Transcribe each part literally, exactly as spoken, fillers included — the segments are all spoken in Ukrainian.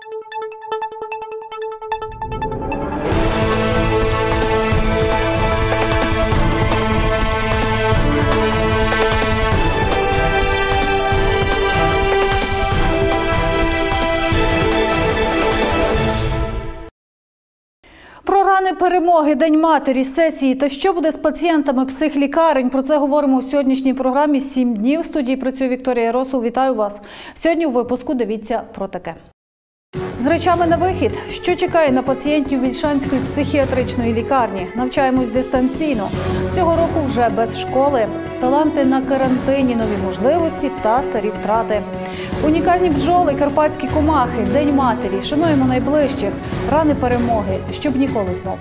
Про рани перемоги, День матері, сесії та що буде з пацієнтами психлікарень. Про це говоримо у сьогоднішній програмі «Сім днів». В студії працює Вікторія Росул. Вітаю вас. Сьогодні у випуску дивіться про таке. З речами на вихід. Що чекає на пацієнтів Вільшанської психіатричної лікарні? Навчаємось дистанційно. Цього року вже без школи. Таланти на карантині, нові можливості та старі втрати. Унікальні бджоли, карпатські комахи, День матері. Шануємо найближчих. Рани перемоги, щоб ніколи знову.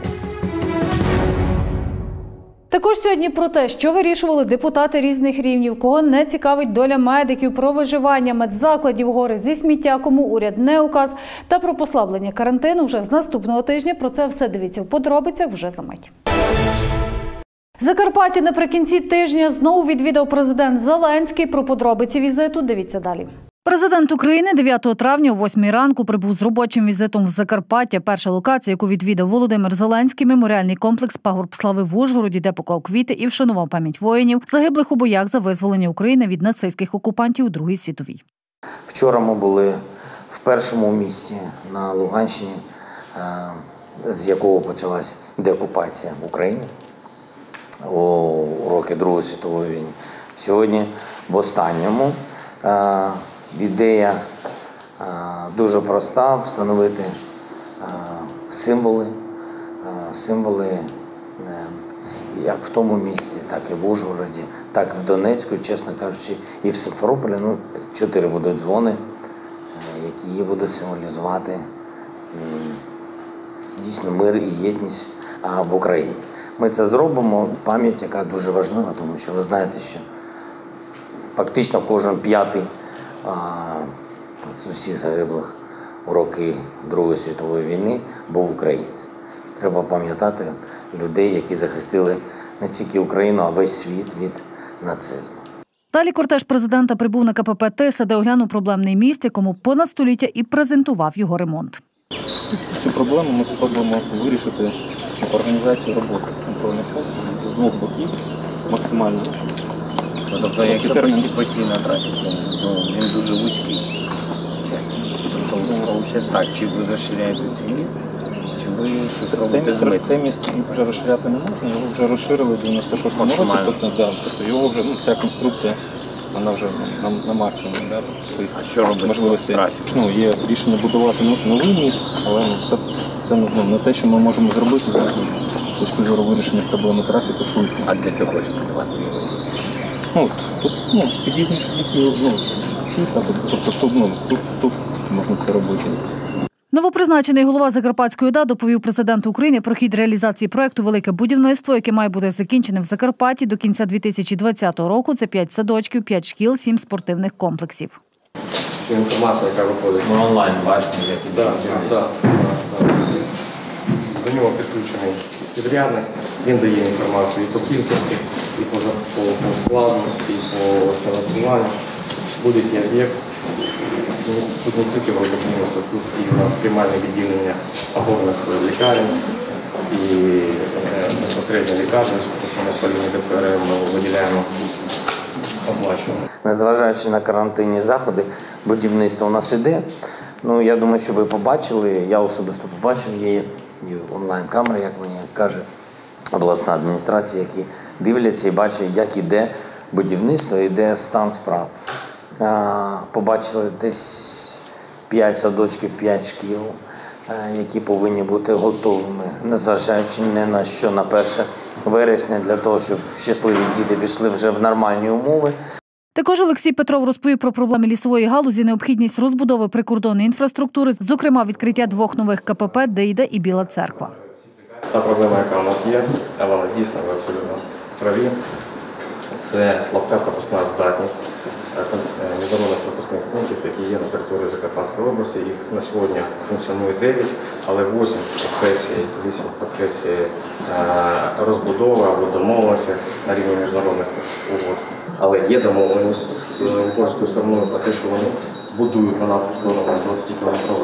Також сьогодні про те, що вирішували депутати різних рівнів, кого не цікавить доля медиків, про виживання медзакладів, гори зі сміття, кому уряд не указ, та про послаблення карантину вже з наступного тижня. Про це все дивіться в подробицях вже за мить. Закарпаття наприкінці тижня знову відвідав президент Зеленський. Про подробиці візиту дивіться далі. Президент України дев'ятого травня о восьмій ранку прибув з робочим візитом в Закарпаття. Перша локація, яку відвідав Володимир Зеленський – меморіальний комплекс «Пагорб слави» в Ужгороді, де поклав квіти і вшанував пам'ять воїнів, загиблих у боях за визволення України від нацистських окупантів у Другій світовій. Вчора ми були в першому місті на Луганщині, з якого почалась деокупація України у роки Другої світової війни. Сьогодні в останньому. Ідея дуже проста – встановити символи, символи як в тому місці, так і в Ужгороді, так і в Донецьку, чесно кажучи, і в Симферополі. Ну, чотири будуть дзвони, які будуть символізувати дійсно мир і єдність в Україні. Ми це зробимо, пам'ять, яка дуже важлива, тому що ви знаєте, що фактично кожен п'ятий з усіх загиблих у роки Другої світової війни був українцем. Треба пам'ятати людей, які захистили не тільки Україну, а весь світ від нацизму. Далі кортеж президента прибув на ка пе пе «Тиса», де оглянув проблемний міст, якому понад століття і презентував його ремонт. Цю проблему ми спробуємо вирішити по організації роботи контрольних пунктів з двох боків максимально. Тобто, якщо постійно трафік, то він дуже вузький. Тобто, виходить так, чи ви розширяєте цей міст, чи ви щось робите з митом? Цей міст вже розширяти не можна, його вже розширили в дев'яносто шостому році, тобто, да, тобто його вже, ну, ця конструкція, вона вже на, на максимумі. Да, тобто, а що робити з трафіком? Ну, є рішення будувати новий міст, але ну, це, це ну, не те, що ми можемо зробити з точки зору вирішення проблеми трафіку швидко. А де ти хочеш будувати новий міст? Ну, тут, ну, під'їзні шляхи, ну, всі, тобто, тут, ну, тут, тут можна це робити. Новопризначений голова Закарпатської ОДА доповів президенту України про хід реалізації проєкту «Велике будівництво», яке має бути закінчене в Закарпатті до кінця дві тисячі двадцятого року. Це п'ять садочків, п'ять шкіл, сім спортивних комплексів. Цю інформацію, яка виходить. Ми онлайн бачимо, як і так. До нього підключений підрядник, він дає інформацію і по кількості, і по, по, по складу, і по фінансуванню. Будь-який об'єкт. Тут не тільки володимирство, тут і у нас приймальне відділення опорних лікарень, і безпосередньо лікарні, тому що ми з полівні де пе ер ми виділяємо, оплачуємо. Незважаючи на карантинні заходи, будівництво у нас іде. Ну, я думаю, що ви побачили, я особисто побачив, є онлайн-камери, як мені каже обласна адміністрація, які дивляться і бачать, як іде будівництво, іде стан справ. Побачили десь п'ять садочків, п'ять шкіл, які повинні бути готовими, незважаючи ні на що, на перше вересня, для того, щоб щасливі діти пішли вже в нормальні умови. Також Олексій Петров розповів про проблеми лісової галузі, необхідність розбудови прикордонної інфраструктури, зокрема відкриття двох нових ка пе пе «Дейда» і «Біла церква». Та проблема, яка у нас є, а вона дійсно, ви абсолютно праві, це слабка пропускна здатність міжнародних пропускних пунктів, які є на території Закарпатської області. Їх на сьогодні функціонує дев'ять, але вісім процесів, вісім процесів розбудови або домовленості на рівні міжнародних угод. Але є домовленість з угорською стороною про те, що вони будують на нашу сторону двадцятикілометровий автобан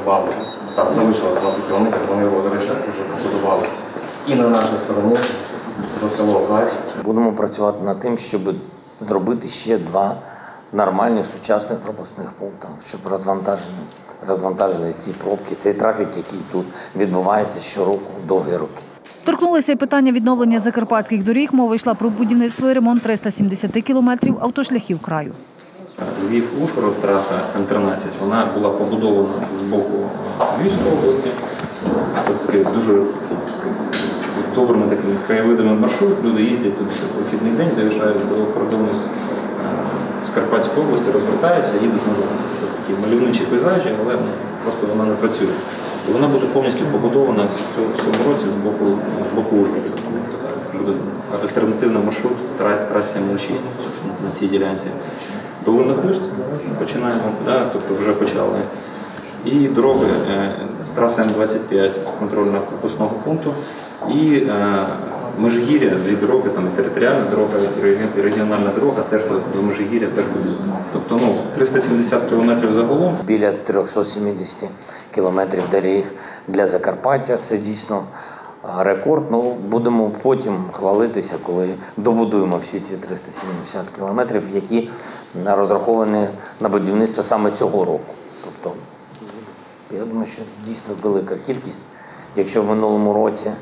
придбали. Там залишилось двадцять кілометрів, вони його, до речі, вже побудували. І на нашій стороні до село Гать. Будемо працювати над тим, щоб зробити ще два нормальних сучасних пропускних пункти, щоб розвантажили, розвантажили ці пробки, цей трафік, який тут відбувається щороку, довгі роки. Торкнулися й питання відновлення закарпатських доріг. Мова йшла про будівництво і ремонт триста сімдесят кілометрів автошляхів краю. Львів-Ужгород, траса М тринадцять, вона була побудована з боку Львівської області. Це такий дуже добрими такими краєвидами маршрут. Люди їздять туди в вихідний день, доїжджають до кордону з, з Карпатської області, розвертаються і їдуть назад. Це такі мальовничі пейзажі, але просто вона не працює. І вона буде повністю побудована в цьому році з боку, з боку Ужгорода. Буде альтернативний маршрут трасі М нуль шість на цій ділянці. Долина Хуст починаємо, да, тобто вже почали. І дороги, е, траса М двадцять п'ять контрольного пропускного пункту, і е, Межигір'я, дві дороги, там територіальна дорога і регіональна дорога теж до, до Межигір'я теж буде. Тобто ну, триста сімдесят кілометрів загалом. Біля триста сімдесят кілометрів доріг для Закарпаття – це дійсно рекорд. Ну, будемо потім хвалитися, коли добудуємо всі ці триста сімдесят кілометрів, які розраховані на будівництво саме цього року. Тобто, я думаю, що дійсно велика кількість. Якщо в минулому році,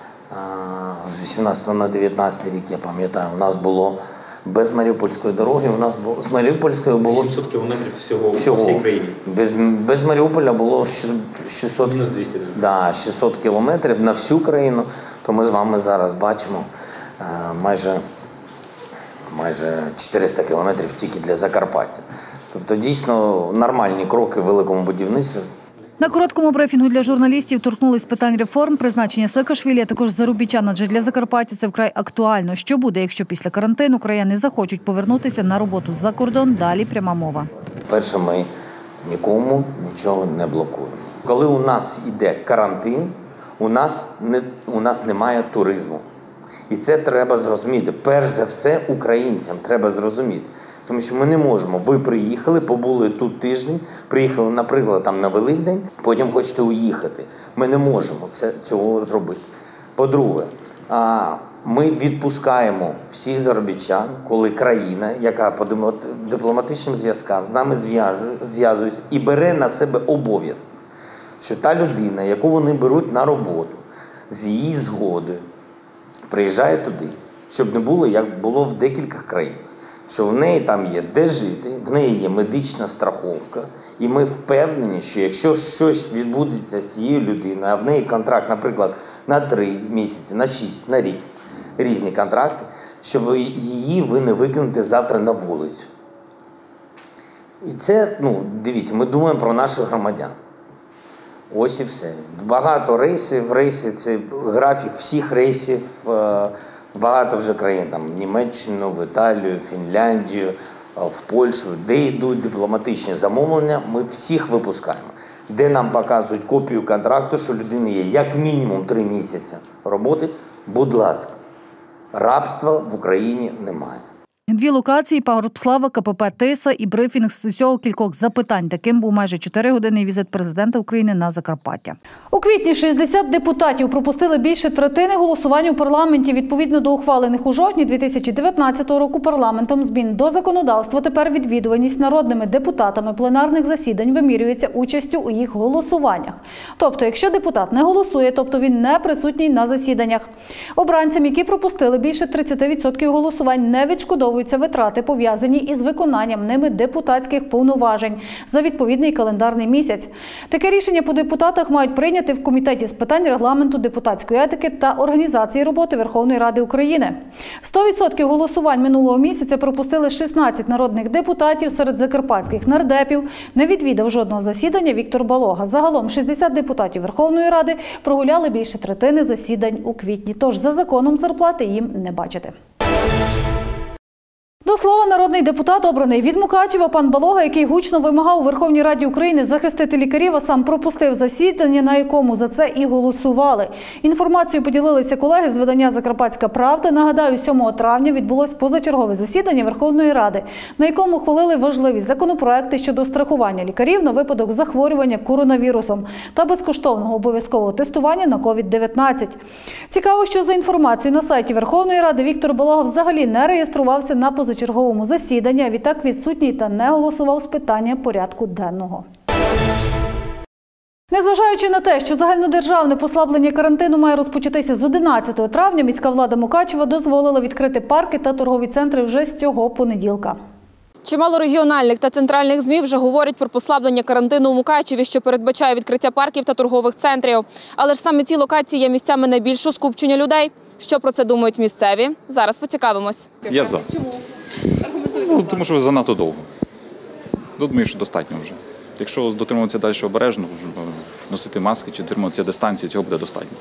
з вісімнадцятого на дев'ятнадцятий рік, я пам'ятаю, у нас було без Маріупольської дороги, у нас було, з Маріупольської було сімсот кілометрів всього, всього. по всій країні. Без, без Маріуполя було шістсот, двісті. да, шістсот кілометрів на всю країну, то ми з вами зараз бачимо е, майже, майже чотириста кілометрів тільки для Закарпаття. Тобто дійсно нормальні кроки в великому будівництві. На короткому брифінгу для журналістів торкнулись питань реформ, призначення Саакашвілі, а також заробітчан, адже для Закарпаття це вкрай актуально. Що буде, якщо після карантину краяни захочуть повернутися на роботу за кордон? Далі пряма мова. Перше, ми нікому нічого не блокуємо. Коли у нас йде карантин, у нас, не, у нас немає туризму. І це треба зрозуміти. Перш за все, українцям треба зрозуміти. Тому що ми не можемо. Ви приїхали, побули тут тиждень, приїхали, наприклад, там на Великдень, потім хочете уїхати. Ми не можемо це, цього зробити. По-друге, ми відпускаємо всіх заробітчан, коли країна, яка по дипломатичним зв'язкам з нами зв'язується і бере на себе обов'язки, що та людина, яку вони беруть на роботу, з її згоди, приїжджає туди, щоб не було, як було в декількох країнах. Що в неї там є де жити, в неї є медична страховка, і ми впевнені, що якщо щось відбудеться з цією людиною, а в неї контракт, наприклад, на три місяці, на шість, на рік, різні контракти, що ви, її ви не викинете завтра на вулицю. І це, ну, дивіться, ми думаємо про наших громадян. Ось і все. Багато рейсів, рейси, це графік всіх рейсів, багато вже країн, там, в Німеччину, в Італію, Фінляндію, в Польщу, де йдуть дипломатичні замовлення, ми всіх випускаємо. Де нам показують копію контракту, що людини є як мінімум три місяці роботи, будь ласка, рабства в Україні немає. Дві локації – Пагорб-Слава, Ка Пе Пе «Тиса» і брифінг з усього кількох запитань. Таким був майже чотиригодинний візит президента України на Закарпаття. У квітні шістдесят депутатів пропустили більше третини голосувань у парламенті. Відповідно до ухвалених у жовтні дві тисячі дев'ятнадцятого року парламентом змін до законодавства, тепер відвідуваність народними депутатами пленарних засідань вимірюється участю у їх голосуваннях. Тобто, якщо депутат не голосує, тобто він не присутній на засіданнях. Обранцям, які пропустили більше тридцять відсотків голосувань, не відшкодовують витрати, пов'язані із виконанням ними депутатських повноважень за відповідний календарний місяць. Таке рішення по депутатах мають прийняти в Комітеті з питань регламенту, депутатської етики та організації роботи Верховної Ради України. сто відсотків голосувань минулого місяця пропустили шістнадцять народних депутатів, серед закарпатських нардепів. Не відвідав жодного засідання Віктор Балога. Загалом шістдесят депутатів Верховної Ради прогуляли більше третини засідань у квітні. Тож за законом зарплати їм не бачити. До слова, народний депутат, обраний від Мукачева, пан Балога, який гучно вимагав у Верховній Раді України захистити лікарів, а сам пропустив засідання, на якому за це і голосували. Інформацією поділилися колеги з видання «Закарпатська правда». Нагадаю, сьомого травня відбулось позачергове засідання Верховної Ради, на якому ухвалили важливі законопроекти щодо страхування лікарів на випадок захворювання коронавірусом та безкоштовного обов'язкового тестування на ковід дев'ятнадцять. Цікаво, що за інформацією на сайті Верховної Ради Віктор Балога взагалі не реєструвався на позачерговому засіданні, а відтак відсутній та не голосував з питання порядку денного. Незважаючи на те, що загальнодержавне послаблення карантину має розпочатися з одинадцятого травня, міська влада Мукачева дозволила відкрити парки та торгові центри вже з цього понеділка. Чимало регіональних та центральних ЗМІ вже говорять про послаблення карантину у Мукачеві, що передбачає відкриття парків та торгових центрів. Але ж саме ці локації є місцями найбільшого скупчення людей. Що про це думають місцеві? Зараз поцікавимось. Я за. Чому? Ну, тому що занадто довго. Думаю, що достатньо вже. Якщо дотримуватися далі обережно, носити маски чи дотримуватися дистанції, цього буде достатньо.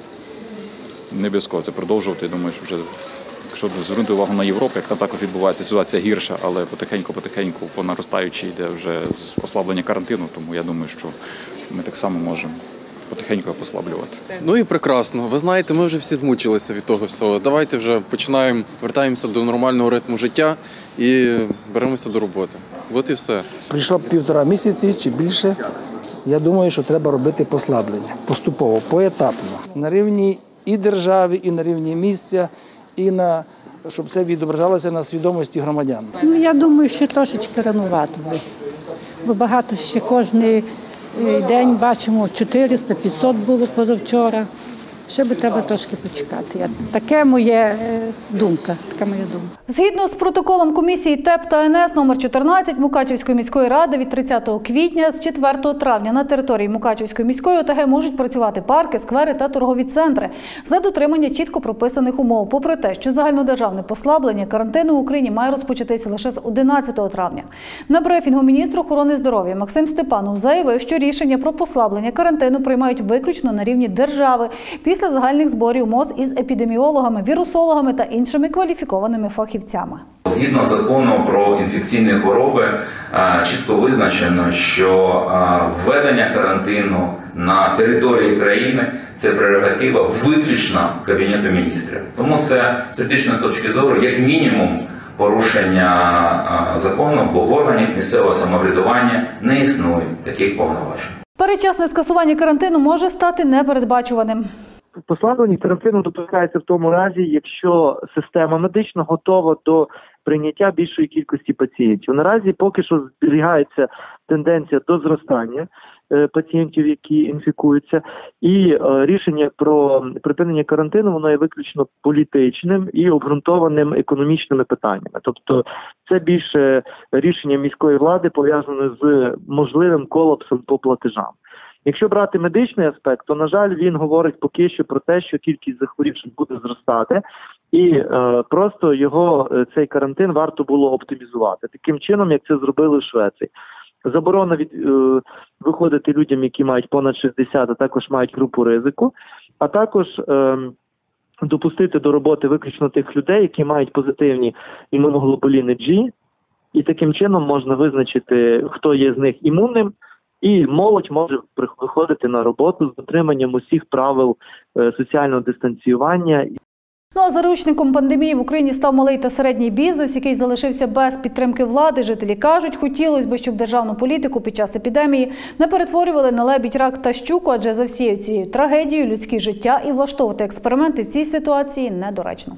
Не обов'язково це продовжувати. Думаю, що вже, якщо звернути увагу на Європу, як там також відбувається, ситуація гірша, але потихеньку-потихеньку по наростаючій йде вже послаблення карантину, тому я думаю, що ми так само можемо потихеньку послаблювати. Ну і прекрасно. Ви знаєте, ми вже всі змучилися від того всього. Давайте вже починаємо, вертаємося до нормального ритму життя і беремося до роботи. От і все. Прийшло півтора місяці чи більше. Я думаю, що треба робити послаблення. Поступово, поетапно. На рівні і держави, і на рівні місця, і на, щоб це відображалося на свідомості громадян. Ну, я думаю, що трошечки ранувато. Бо багато ще кожен день бачимо чотириста - п'ятсот було позавчора. Ще би треба трошки почекати. Таке моя думка. Така моя думка. Згідно з протоколом комісії ТЕП та ен ес номер чотирнадцять Мукачівської міської ради від тридцятого квітня з четвертого травня на території Мукачівської міської ОТГ можуть працювати парки, сквери та торгові центри за дотримання чітко прописаних умов. Попри те, що загальнодержавне послаблення карантину в Україні має розпочатися лише з одинадцятого травня. На брифінгу міністр охорони здоров'я Максим Степанов заявив, що рішення про послаблення карантину приймають виключно на рівні держави після загальних зборів МОЗ із епідеміологами, вірусологами та іншими кваліфікованими фахівцями. Згідно закону про інфекційні хвороби, чітко визначено, що введення карантину на території країни – це прерогатива виключно Кабінету міністрів. Тому це з етичної точки зору, як мінімум, порушення закону, бо в органів місцевого самоврядування не існує таких повноважень. Передчасне скасування карантину може стати непередбачуваним. Послаблення карантину допускається в тому разі, якщо система медична готова до прийняття більшої кількості пацієнтів. Наразі поки що зберігається тенденція до зростання е, пацієнтів, які інфікуються, і е, рішення про припинення карантину, воно є виключно політичним і обґрунтованим економічними питаннями. Тобто це більше рішення міської влади пов'язане з можливим колапсом по платежам. Якщо брати медичний аспект, то, на жаль, він говорить поки що про те, що кількість захворівших буде зростати, і е, просто його, цей карантин, варто було оптимізувати. Таким чином, як це зробили в Швеції. Заборона від, е, виходити людям, які мають понад шістдесят, а також мають групу ризику, а також е, допустити до роботи виключно тих людей, які мають позитивні імуноглобуліни G, і таким чином можна визначити, хто є з них імунним, і молодь може виходити на роботу з дотриманням усіх правил соціального дистанціювання. Ну а заручником пандемії в Україні став малий та середній бізнес, який залишився без підтримки влади. Жителі кажуть, хотілося б, щоб державну політику під час епідемії не перетворювали на лебідь, рак та щуку, адже за всією цією трагедією людське життя і влаштовувати експерименти в цій ситуації недоречно.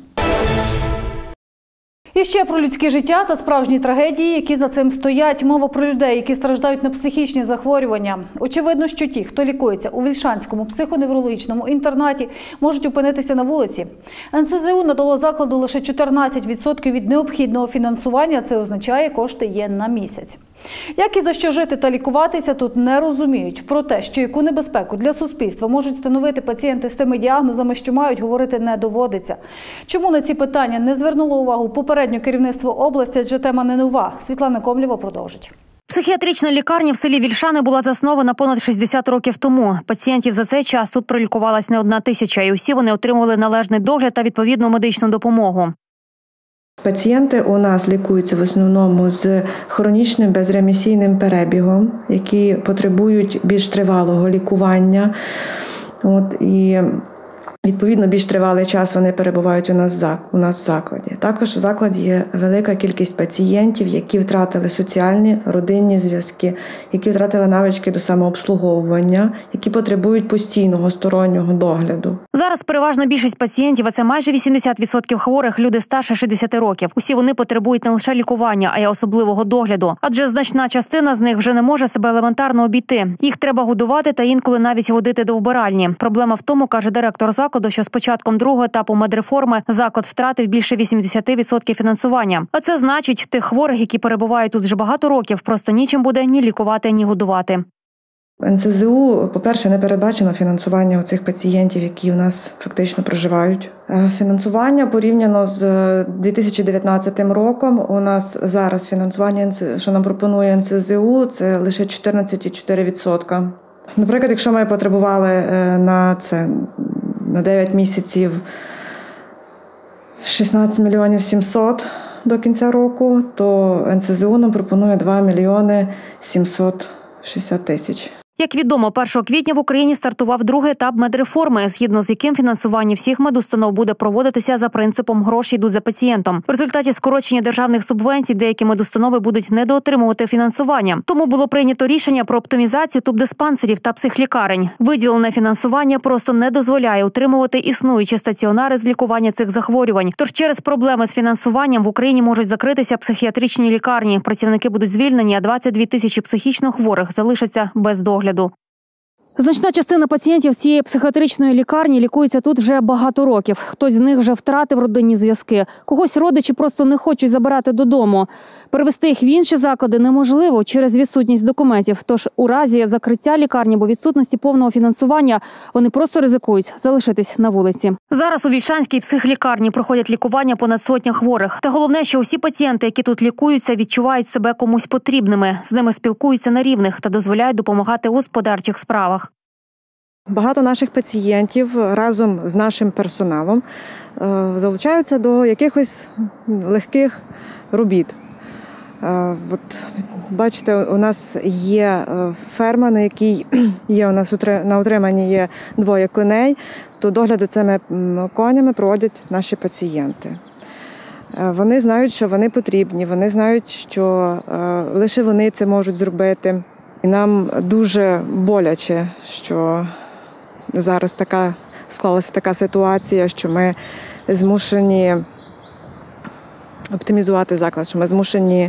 І ще про людське життя та справжні трагедії, які за цим стоять. Мова про людей, які страждають на психічні захворювання. Очевидно, що ті, хто лікується у Вільшанському психоневрологічному інтернаті, можуть опинитися на вулиці. ен ес зе у надало закладу лише чотирнадцять відсотків від необхідного фінансування. Це означає, кошти є на місяць. Як і за що жити та лікуватися, тут не розуміють. Про те, що яку небезпеку для суспільства можуть становити пацієнти з тими діагнозами, що мають, говорити не доводиться. Чому на ці питання не звернуло увагу попереднє керівництво області, адже тема не нова. Світлана Комлєва продовжить. Психіатрична лікарня в селі Вільшани була заснована понад шістдесят років тому. Пацієнтів за цей час тут пролікувалась не одна тисяча, і усі вони отримували належний догляд та відповідну медичну допомогу. Пацієнти у нас лікуються в основному з хронічним безремісійним перебігом, які потребують більш тривалого лікування. От, і відповідно, більш тривалий час вони перебувають у нас, у нас в закладі. Також в закладі є велика кількість пацієнтів, які втратили соціальні, родинні зв'язки, які втратили навички до самообслуговування, які потребують постійного стороннього догляду. Зараз переважна більшість пацієнтів, а це майже вісімдесят відсотків хворих, люди старше шістдесят років. Усі вони потребують не лише лікування, а й особливого догляду. Адже значна частина з них вже не може себе елементарно обійти. Їх треба годувати та інколи навіть водити до вбиральні. Проблема в тому, каже директор закладу, що з початком другого етапу медреформи заклад втратив більше вісімдесят відсотків фінансування. А це значить, тих хворих, які перебувають тут вже багато років, просто нічим буде ні лікувати, ні годувати. ен ес зе у, по-перше, не передбачено фінансування цих пацієнтів, які у нас фактично проживають. Фінансування порівняно з дві тисячі дев'ятнадцятим роком у нас зараз фінансування, що нам пропонує ен ес зе у, це лише чотирнадцять цілих чотири десятих відсотка. Наприклад, якщо ми потребували на це на дев'ять місяців шістнадцять мільйонів сімсот до кінця року, то ен ес зе у нам пропонує два мільйони сімсот шістдесят тисяч. Як відомо, першого квітня в Україні стартував другий етап медреформи, згідно з яким фінансування всіх медустанов буде проводитися за принципом «гроші йдуть за пацієнтом». В результаті скорочення державних субвенцій деякі медустанови будуть недоотримувати фінансування. Тому було прийнято рішення про оптимізацію тубдиспансерів та психлікарень. Виділене фінансування просто не дозволяє утримувати існуючі стаціонари з лікування цих захворювань. Тож через проблеми з фінансуванням в Україні можуть закритися психіатричні лікарні. Працівники будуть звільнені, а двадцять дві тисячі психічно хворих залишаться без догляду. Значна частина пацієнтів цієї психіатричної лікарні лікується тут вже багато років. Хтось з них вже втратив родинні зв'язки. Когось родичі просто не хочуть забирати додому. Перевести їх в інші заклади неможливо через відсутність документів. Тож у разі закриття лікарні або відсутності повного фінансування вони просто ризикують залишитись на вулиці. Зараз у Вільшанській психлікарні проходять лікування понад сотня хворих. Та головне, що усі пацієнти, які тут лікуються, відчувають себе комусь потрібними. З ними спілкуються на рівних та дозволяють допомагати у господарчих справах. Багато наших пацієнтів разом з нашим персоналом залучаються до якихось легких робіт. От, бачите, у нас є ферма, на якій є у нас на утриманні є двоє коней, то догляд за цими конями проводять наші пацієнти. Вони знають, що вони потрібні, вони знають, що лише вони це можуть зробити. І нам дуже боляче, що зараз така склалася така ситуація, що ми змушені оптимізувати заклад, що ми змушені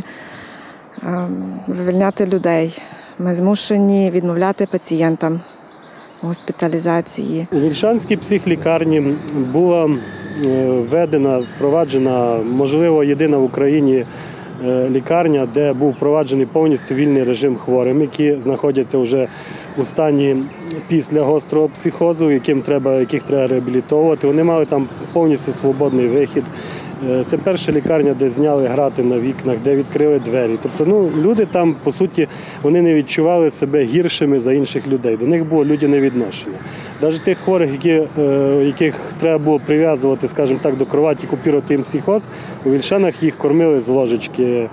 вивільняти людей, ми змушені відмовляти пацієнтам госпіталізації. У Вільшанській психлікарні була введена, впроваджена, можливо, єдина в Україні лікарня, де був впроваджений повністю вільний режим хворим, які знаходяться вже у стані після гострого психозу, яким треба, яких треба реабілітовувати. Вони мали там повністю свободний вихід. Це перша лікарня, де зняли грати на вікнах, де відкрили двері. Тобто, ну, люди там, по суті, вони не відчували себе гіршими за інших людей. До них було людяне відношення. Навіть тих хворих, які, яких треба було прив'язувати, скажімо так, до кроваті, купувати їм психоз, у Вільшанах їх кормили з ложечки,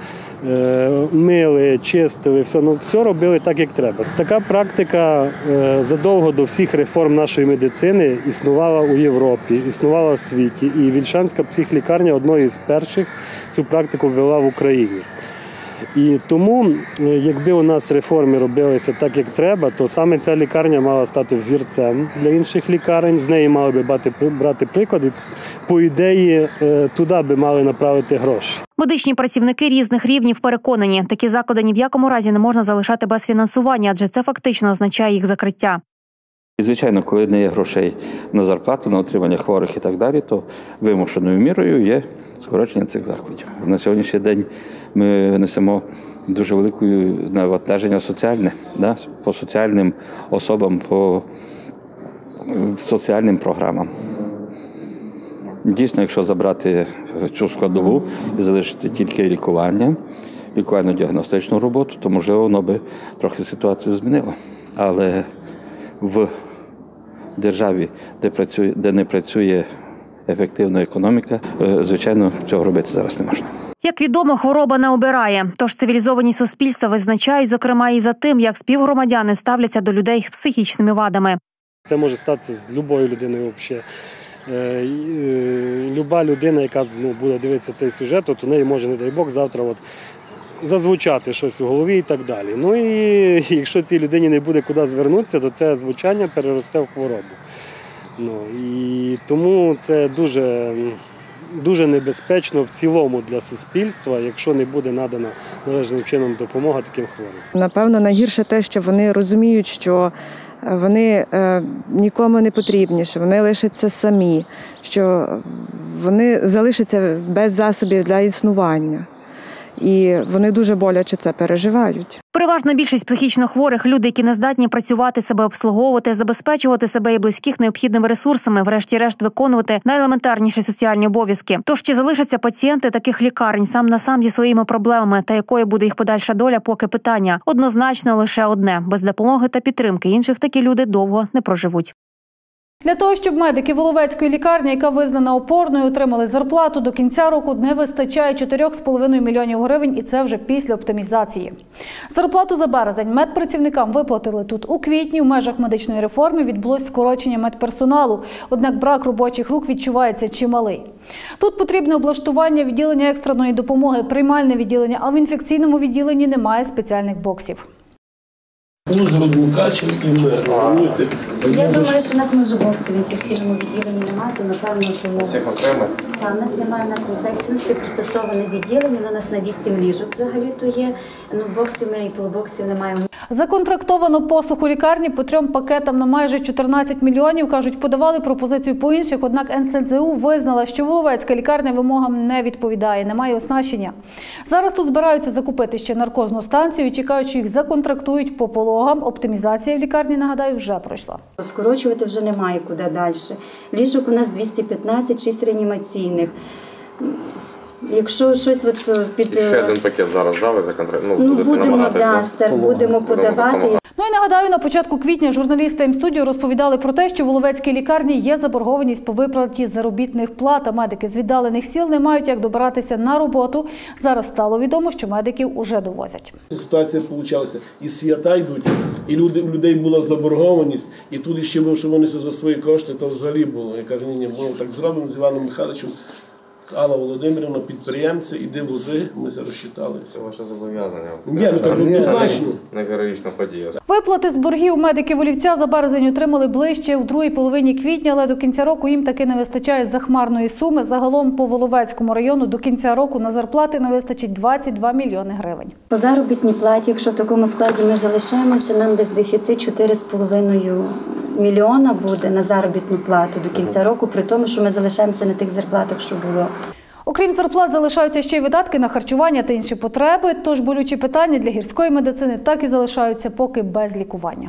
мили, чистили, все, ну, все робили так, як треба. Така практика задовго до всіх реформ нашої медицини існувала у Європі, існувала в світі. І Вільшанська психлікарня одною з перших цю практику ввела в Україні. І тому, якби у нас реформи робилися так, як треба, то саме ця лікарня мала стати взірцем для інших лікарень, з неї мали би брати, брати приклад, і, по ідеї, туди би мали направити гроші. Медичні працівники різних рівнів переконані, такі заклади ні в якому разі не можна залишати без фінансування, адже це фактично означає їх закриття. І, звичайно, коли не є грошей на зарплату, на отримання хворих і так далі, то вимушеною мірою є скорочення цих закладів. На сьогоднішній день ми несемо дуже велике навантаження соціальне, да, по соціальним особам, по соціальним програмам. Дійсно, якщо забрати цю складову і залишити тільки лікування, лікувально-діагностичну роботу, то, можливо, воно би трохи ситуацію змінило. Але в державі, де працює, де не працює ефективна економіка. Звичайно, цього робити зараз не можна. Як відомо, хвороба не обирає. Тож цивілізовані суспільства визначають, зокрема, і за тим, як співгромадяни ставляться до людей з психічними вадами. Це може статися з будь-якою людиною взагалі. Люба людина, яка ну, буде дивитися цей сюжет, от у неї може, не дай Бог, завтра от, зазвучати щось у голові і так далі. Ну і якщо цій людині не буде куди звернутися, то це звучання переросте в хворобу. Ну, і тому це дуже, дуже небезпечно в цілому для суспільства, якщо не буде надана належним чином допомога таким хворим. Напевно, найгірше те, що вони розуміють, що вони е, нікому не потрібні, що вони лишаться самі, що вони залишаться без засобів для існування. І вони дуже боляче це переживають. Переважна більшість психічно хворих – люди, які не здатні працювати, себе обслуговувати, забезпечувати себе і близьких необхідними ресурсами, врешті-решт виконувати найелементарніші соціальні обов'язки. Тож чи залишаться пацієнти таких лікарень сам на сам зі своїми проблемами та якою буде їх подальша доля, поки питання. Однозначно лише одне – без допомоги та підтримки інших такі люди довго не проживуть. Для того, щоб медики Воловецької лікарні, яка визнана опорною, отримали зарплату, до кінця року не вистачає чотирьох з половиною мільйонів гривень, і це вже після оптимізації. Зарплату за березень медпрацівникам виплатили тут у квітні. У межах медичної реформи відбулось скорочення медперсоналу, однак брак робочих рук відчувається чималий. Тут потрібне облаштування відділення екстреної допомоги, приймальне відділення, а в інфекційному відділенні немає спеціальних боксів. Ужгород, Мукачево і ми, розумієте? Я думаю, що в нас може боксів в інфекційному відділенні немає, то напевно тому. Всіх окремо? Так, в нас немає, у нас інфекційності пристосоване відділення, у нас на вісім ліжок взагалі-то є, ну боксів ми і полубоксів немає. Законтрактовано послуг у лікарні по трьом пакетам на майже чотирнадцять мільйонів. Кажуть, подавали пропозицію по інших, однак ен ес де у визнала, що Воловецька лікарня вимогам не відповідає, немає оснащення. Зараз тут збираються закупити ще наркозну станцію і чекають, що їх законтрактують по пологам. Оптимізація в лікарні, нагадаю, вже пройшла. Скорочувати вже немає куди далі. Ліжок у нас двісті п'ятнадцять, шість реанімаційних. Якщо щось от під... І ще один пакет зараз дали за контракт. Ну, ну будемо, да, стар, будемо подавати. Ну і нагадаю, на початку квітня журналісти М-студіо розповідали про те, що в Воловецькій лікарні є заборгованість по виплаті заробітних плат, а медики з віддалених сіл не мають як добиратися на роботу. Зараз стало відомо, що медиків уже довозять. Ситуація вийшла, і свята йдуть, і люди, у людей була заборгованість, і тут ще було, що вони за свої кошти, то взагалі було. Я кажу, ні, ні, було так зроблено з Іваном Михайловичем. Алла Володимирівна, підприємці, іди вози, ми це розчитали. Це ваше зобов'язання. Ні, ну так однозначно. Не героїчна подія. Виплати з боргів медики Волівця за березень отримали ближче у другій половині квітня, але до кінця року їм таки не вистачає захмарної суми. Загалом по Воловецькому району до кінця року на зарплати не вистачить двадцять два мільйони гривень. По заробітній платі, якщо в такому складі ми залишаємося, нам десь дефіцит чотири з половиною мільйона буде на заробітну плату до кінця року, при тому, що ми залишаємося на тих зарплатах, що було. Окрім зарплат, залишаються ще й видатки на харчування та інші потреби, тож болючі питання для гірської медицини так і залишаються поки без лікування.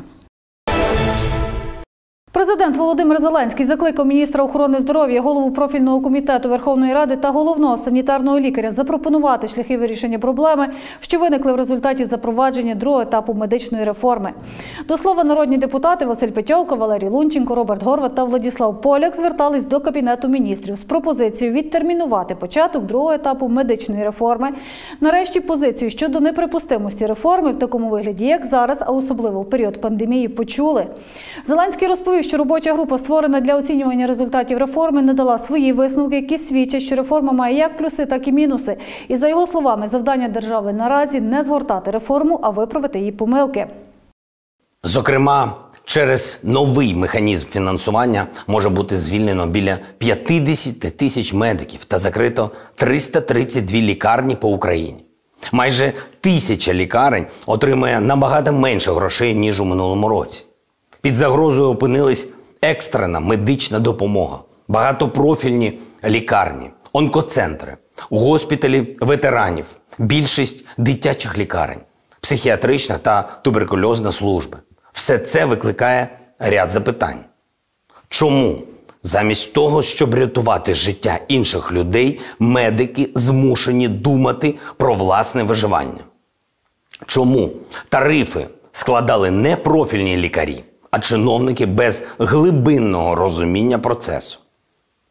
Президент Володимир Зеленський закликав міністра охорони здоров'я, голову профільного комітету Верховної Ради та головного санітарного лікаря запропонувати шляхи вирішення проблеми, що виникли в результаті запровадження другого етапу медичної реформи. До слова, народні депутати Василь Петьовка, Валерій Лунченко, Роберт Горват та Владислав Поляк звертались до Кабінету міністрів з пропозицією відтермінувати початок другого етапу медичної реформи. Нарешті позицію щодо неприпустимості реформи в такому вигляді, як зараз, а особливо в період пандемії, почули. Зеленський розповів, що робоча група, створена для оцінювання результатів реформи, надала свої висновки, які свідчать, що реформа має як плюси, так і мінуси. І за його словами, завдання держави наразі не згортати реформу, а виправити її помилки. Зокрема, через новий механізм фінансування може бути звільнено біля п'ятдесят тисяч медиків та закрито триста тридцять дві лікарні по Україні. Майже тисяча лікарень отримає набагато менше грошей, ніж у минулому році. Під загрозою опинилась екстрена медична допомога, багатопрофільні лікарні, онкоцентри, госпіталі ветеранів, більшість дитячих лікарень, психіатрична та туберкульозна служби. Все це викликає ряд запитань. Чому замість того, щоб рятувати життя інших людей, медики змушені думати про власне виживання? Чому тарифи складали не профільні лікарі, а чиновники без глибинного розуміння процесу?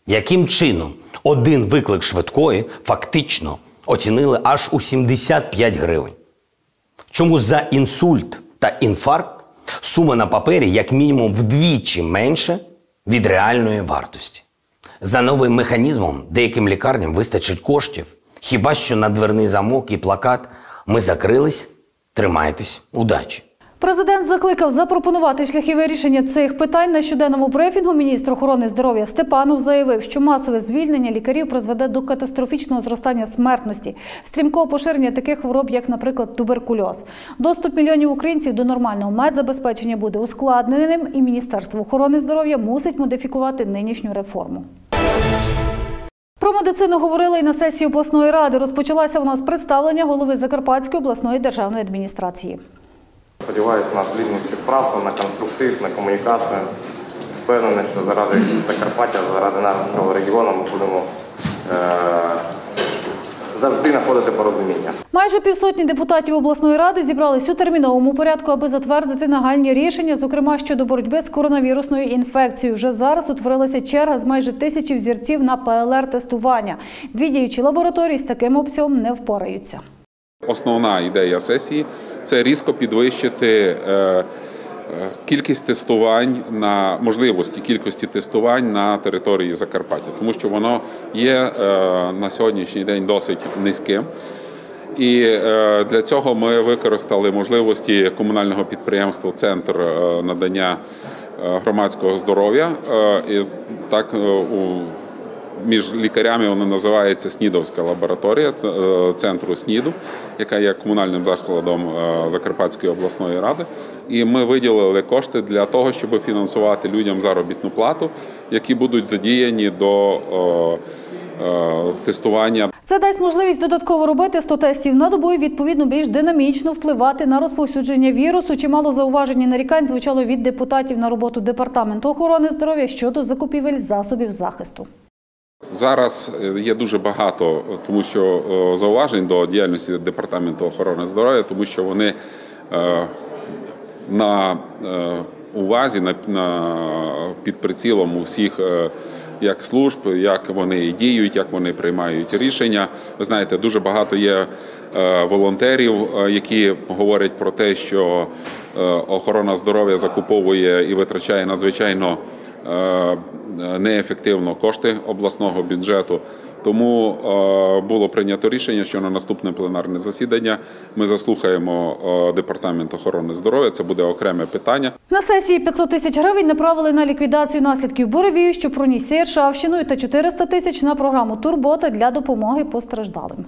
Яким чином один виклик швидкої фактично оцінили аж у сімдесят п'ять гривень? Чому за інсульт та інфаркт сума на папері як мінімум вдвічі менше від реальної вартості? За новим механізмом деяким лікарням вистачить коштів. Хіба що на дверний замок і плакат «Ми закрились, тримайтесь, удачі». Президент закликав запропонувати шляхи вирішення цих питань. На щоденному брифінгу міністр охорони здоров'я Степанов заявив, що масове звільнення лікарів призведе до катастрофічного зростання смертності, стрімкого поширення таких хвороб, як, наприклад, туберкульоз. Доступ мільйонів українців до нормального медзабезпечення буде ускладненим, і Міністерство охорони здоров'я мусить модифікувати нинішню реформу. Про медицину говорили і на сесії обласної ради. Розпочалася у нас представлення голови Закарпатської обласної державної адміністрації. Сподіваюся на плідну співпрацю, на конструктив, на комунікацію. Впевнений, що заради Закарпаття, заради нашого регіону ми будемо е- завжди знаходити порозуміння. Майже півсотні депутатів обласної ради зібрались у терміновому порядку, аби затвердити нагальні рішення, зокрема щодо боротьби з коронавірусною інфекцією. Вже зараз утворилася черга з майже тисячі взірців на Пе Ел Ер-тестування. Дві діючі лабораторії з таким обсягом не впораються. Основна ідея сесії – це різко підвищити е, кількість тестувань, на можливості кількості тестувань на території Закарпаття, тому що воно є е, на сьогоднішній день досить низьким. І е, для цього ми використали можливості комунального підприємства «Центр надання громадського здоров'я». Е, і так е, у Між лікарями вона називається СНІДовська лабораторія центру СНІДу, яка є комунальним закладом Закарпатської обласної ради. І ми виділили кошти для того, щоб фінансувати людям заробітну плату, які будуть задіяні до о, о, тестування. Це дасть можливість додатково робити сто тестів на добу і, відповідно, більш динамічно впливати на розповсюдження вірусу. Чимало зауважень і нарікань звучало від депутатів на роботу Департаменту охорони здоров'я щодо закупівель засобів захисту. Зараз є дуже багато, тому що зауважень до діяльності Департаменту охорони здоров'я, тому що вони на увазі, на, на, під прицілом усіх як служб, як вони діють, як вони приймають рішення. Ви знаєте, дуже багато є волонтерів, які говорять про те, що охорона здоров'я закуповує і витрачає надзвичайно неефективно кошти обласного бюджету. Тому було прийнято рішення, що на наступне пленарне засідання ми заслухаємо Департамент охорони здоров'я. Це буде окреме питання. На сесії п'ятсот тисяч гривень направили на ліквідацію наслідків буревію, що проніс Іршавщиною, та чотириста тисяч на програму «Турбота» для допомоги постраждалим.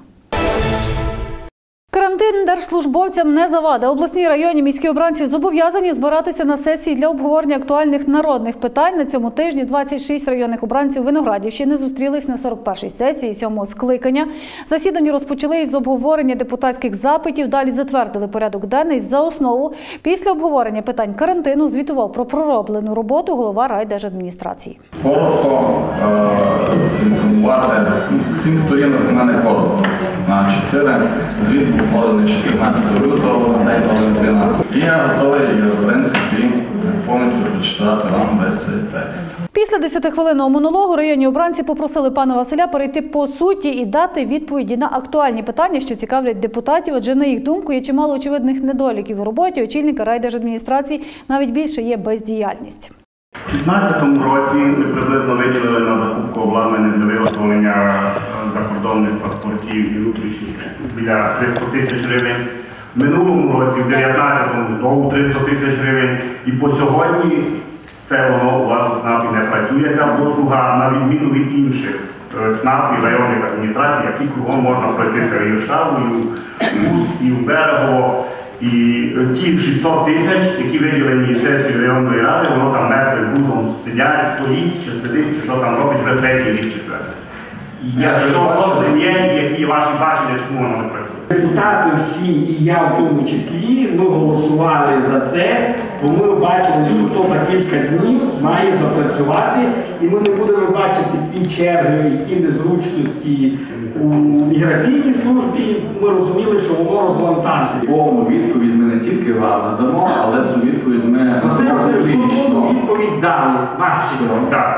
Карантин держслужбовцям не завадить. Обласні, районні, міські обранці зобов'язані збиратися на сесії для обговорення актуальних народних питань. На цьому тижні двадцять шість районних обранців Виноградівщини зустрілись на сорок першій сесії сьомого скликання. Засідання розпочали із обговорення депутатських запитів, далі затвердили порядок денний за основу. Після обговорення питань карантину звітував про пророблену роботу голова райдержадміністрації. Коротко інформувати, сім сторінок у мене коротко на чотири. Звіт був поданий чотирнадцятого лютого, на День Валентина. І я готовий, в принципі, повністю прочитати вам весь цей текст. Після десятихвилинного монологу районні обранці попросили пана Василя перейти по суті і дати відповіді на актуальні питання, що цікавлять депутатів, адже, на їх думку, є чимало очевидних недоліків у роботі очільника райдержадміністрації, навіть більше є бездіяльність. У дві тисячі шістнадцятому році ми приблизно виділили на закупку обладнання для виготовлення закордонних паспортів і внутрішніх біля триста тисяч гривень. В минулому році, в дві тисячі дев'ятнадцятому, знову триста тисяч гривень. І по сьогодні це воно у вас у ЦНАПі не працює. Ця послуга, на відміну від інших ЦНАПів, районних адміністрацій, які кругом можна пройтися і Іршавою, і Уст, і в Берегово. І ті шістсот тисяч, які виділені сесією районної ради, воно там мертвим грузом сидять, стоїть, чи сидить, чи що там робить вже третій рік, четвертий. Якщо кожен є, які ваші бачення, чому воно не працює? Депутати всі, і я в тому числі, ми голосували за це, бо ми бачили, що то за кілька днів має запрацювати, і ми не будемо бачити ті черги, ті незручності у міграційній службі. Ми розуміли, що воно розвантажить. Повну відповідь ми не тільки вам надамо, але цю відповідь ми... Василь Васильович, повну відповідь дали. Вас чекали. Так.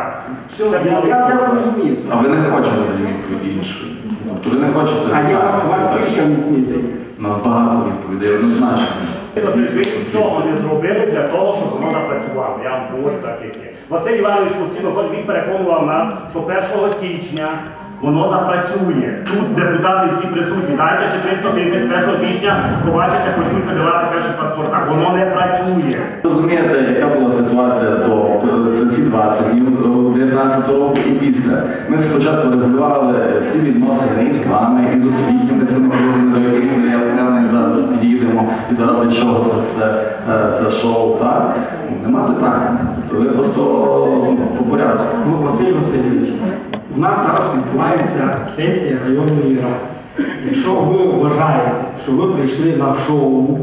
Все, я, я, я розумію. А ви не хочете відповіді іншої? Тобто ви не хочете... А я вас, вас кілька відповідей. У нас багато відповідей, однозначно. Ви нічого не зробили для того, щоб воно запрацювало. Я вам говорю так, як є. Василь Іванович постійно ходить, він переконував нас, що першого січня воно запрацює. Тут депутати всі присутні. Дайте ще триста тисяч першого січня, побачите, почнуть видавати перші паспорта. Воно не працює. Розумієте, яка була ситуація до за ці двадцять днів, до дев'ятнадцятого року і після. Ми спочатку регулювали всі відносини і з вами, і з освітніми самоврядними, до яких ми, я впевнений, зараз підійдемо і заради чого це все, це шоу, так? Нема питань. Тобто ви просто по порядку. Ну, Василь Васильович, у нас зараз відбувається сесія районної ради. Якщо ви вважаєте, що ви прийшли на шоу,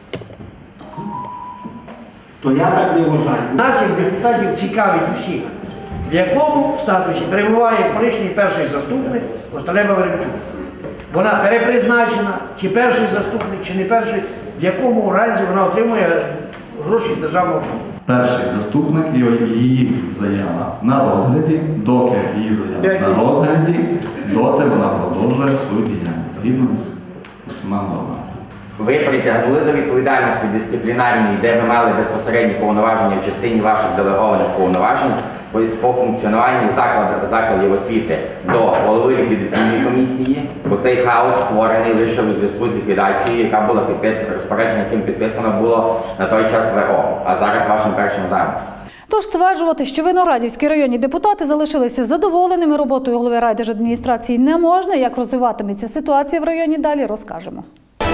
то я так не вважаю. Наших депутатів цікавить усіх, в якому статусі перебуває колишній перший заступник Костелеба Веремчук. Вона перепризначена, чи перший заступник, чи не перший, в якому разі вона отримує гроші з державного фонду. Перший заступник і її заява на розгляді, доки її заява на розгляді, доти вона продовжує свою діяльність згідно з усіма нормами. Ви притягнули до відповідальності дисциплінарної, де ви мали безпосередні повноваження в частині ваших делегованих повноважень по, по функціонуванні заклад, закладів освіти до голови ліквідаційної комісії, бо цей хаос створений лише у зв'язку з ліквідацією, яка була підписана, розпорядження, яким підписано було на той час ВО, а зараз вашим першим замом. Тож стверджувати, що виноградівські районні депутати залишилися задоволеними роботою голови райдержадміністрації не можна. Як розвиватиметься ситуація в районі, далі розкажемо.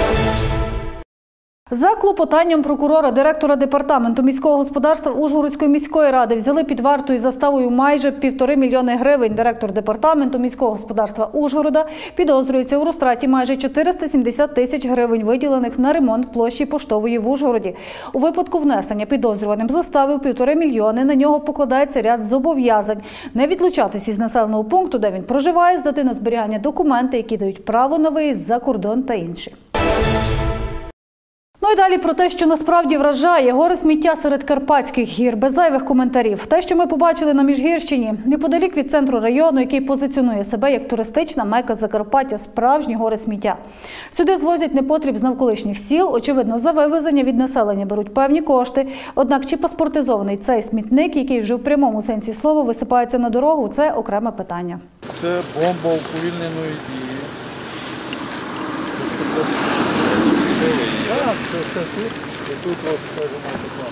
За клопотанням прокурора, директора департаменту міського господарства Ужгородської міської ради взяли під варту із заставою майже півтори мільйони гривень. Директор департаменту міського господарства Ужгорода підозрюється у розтраті майже чотириста сімдесят тисяч гривень, виділених на ремонт площі Поштової в Ужгороді. У випадку внесення підозрюваним застави у півтори мільйони на нього покладається ряд зобов'язань. Не відлучатись із населеного пункту, де він проживає, здати на зберігання документи, які дають право на виїзд за кордон та інші. Ну і далі про те, що насправді вражає. Гори сміття серед Карпатських гір. Без зайвих коментарів. Те, що ми побачили на Міжгірщині, неподалік від центру району, який позиціонує себе як туристична мека Закарпаття, справжні гори сміття. Сюди звозять непотріб з навколишніх сіл. Очевидно, за вивезення від населення беруть певні кошти. Однак, чи паспортизований цей смітник, який вже в прямому сенсі слова висипається на дорогу, це окреме питання. Це бомба уповільненої дії. Це, це просто так, це все тут, і тут, от, скажімо, так.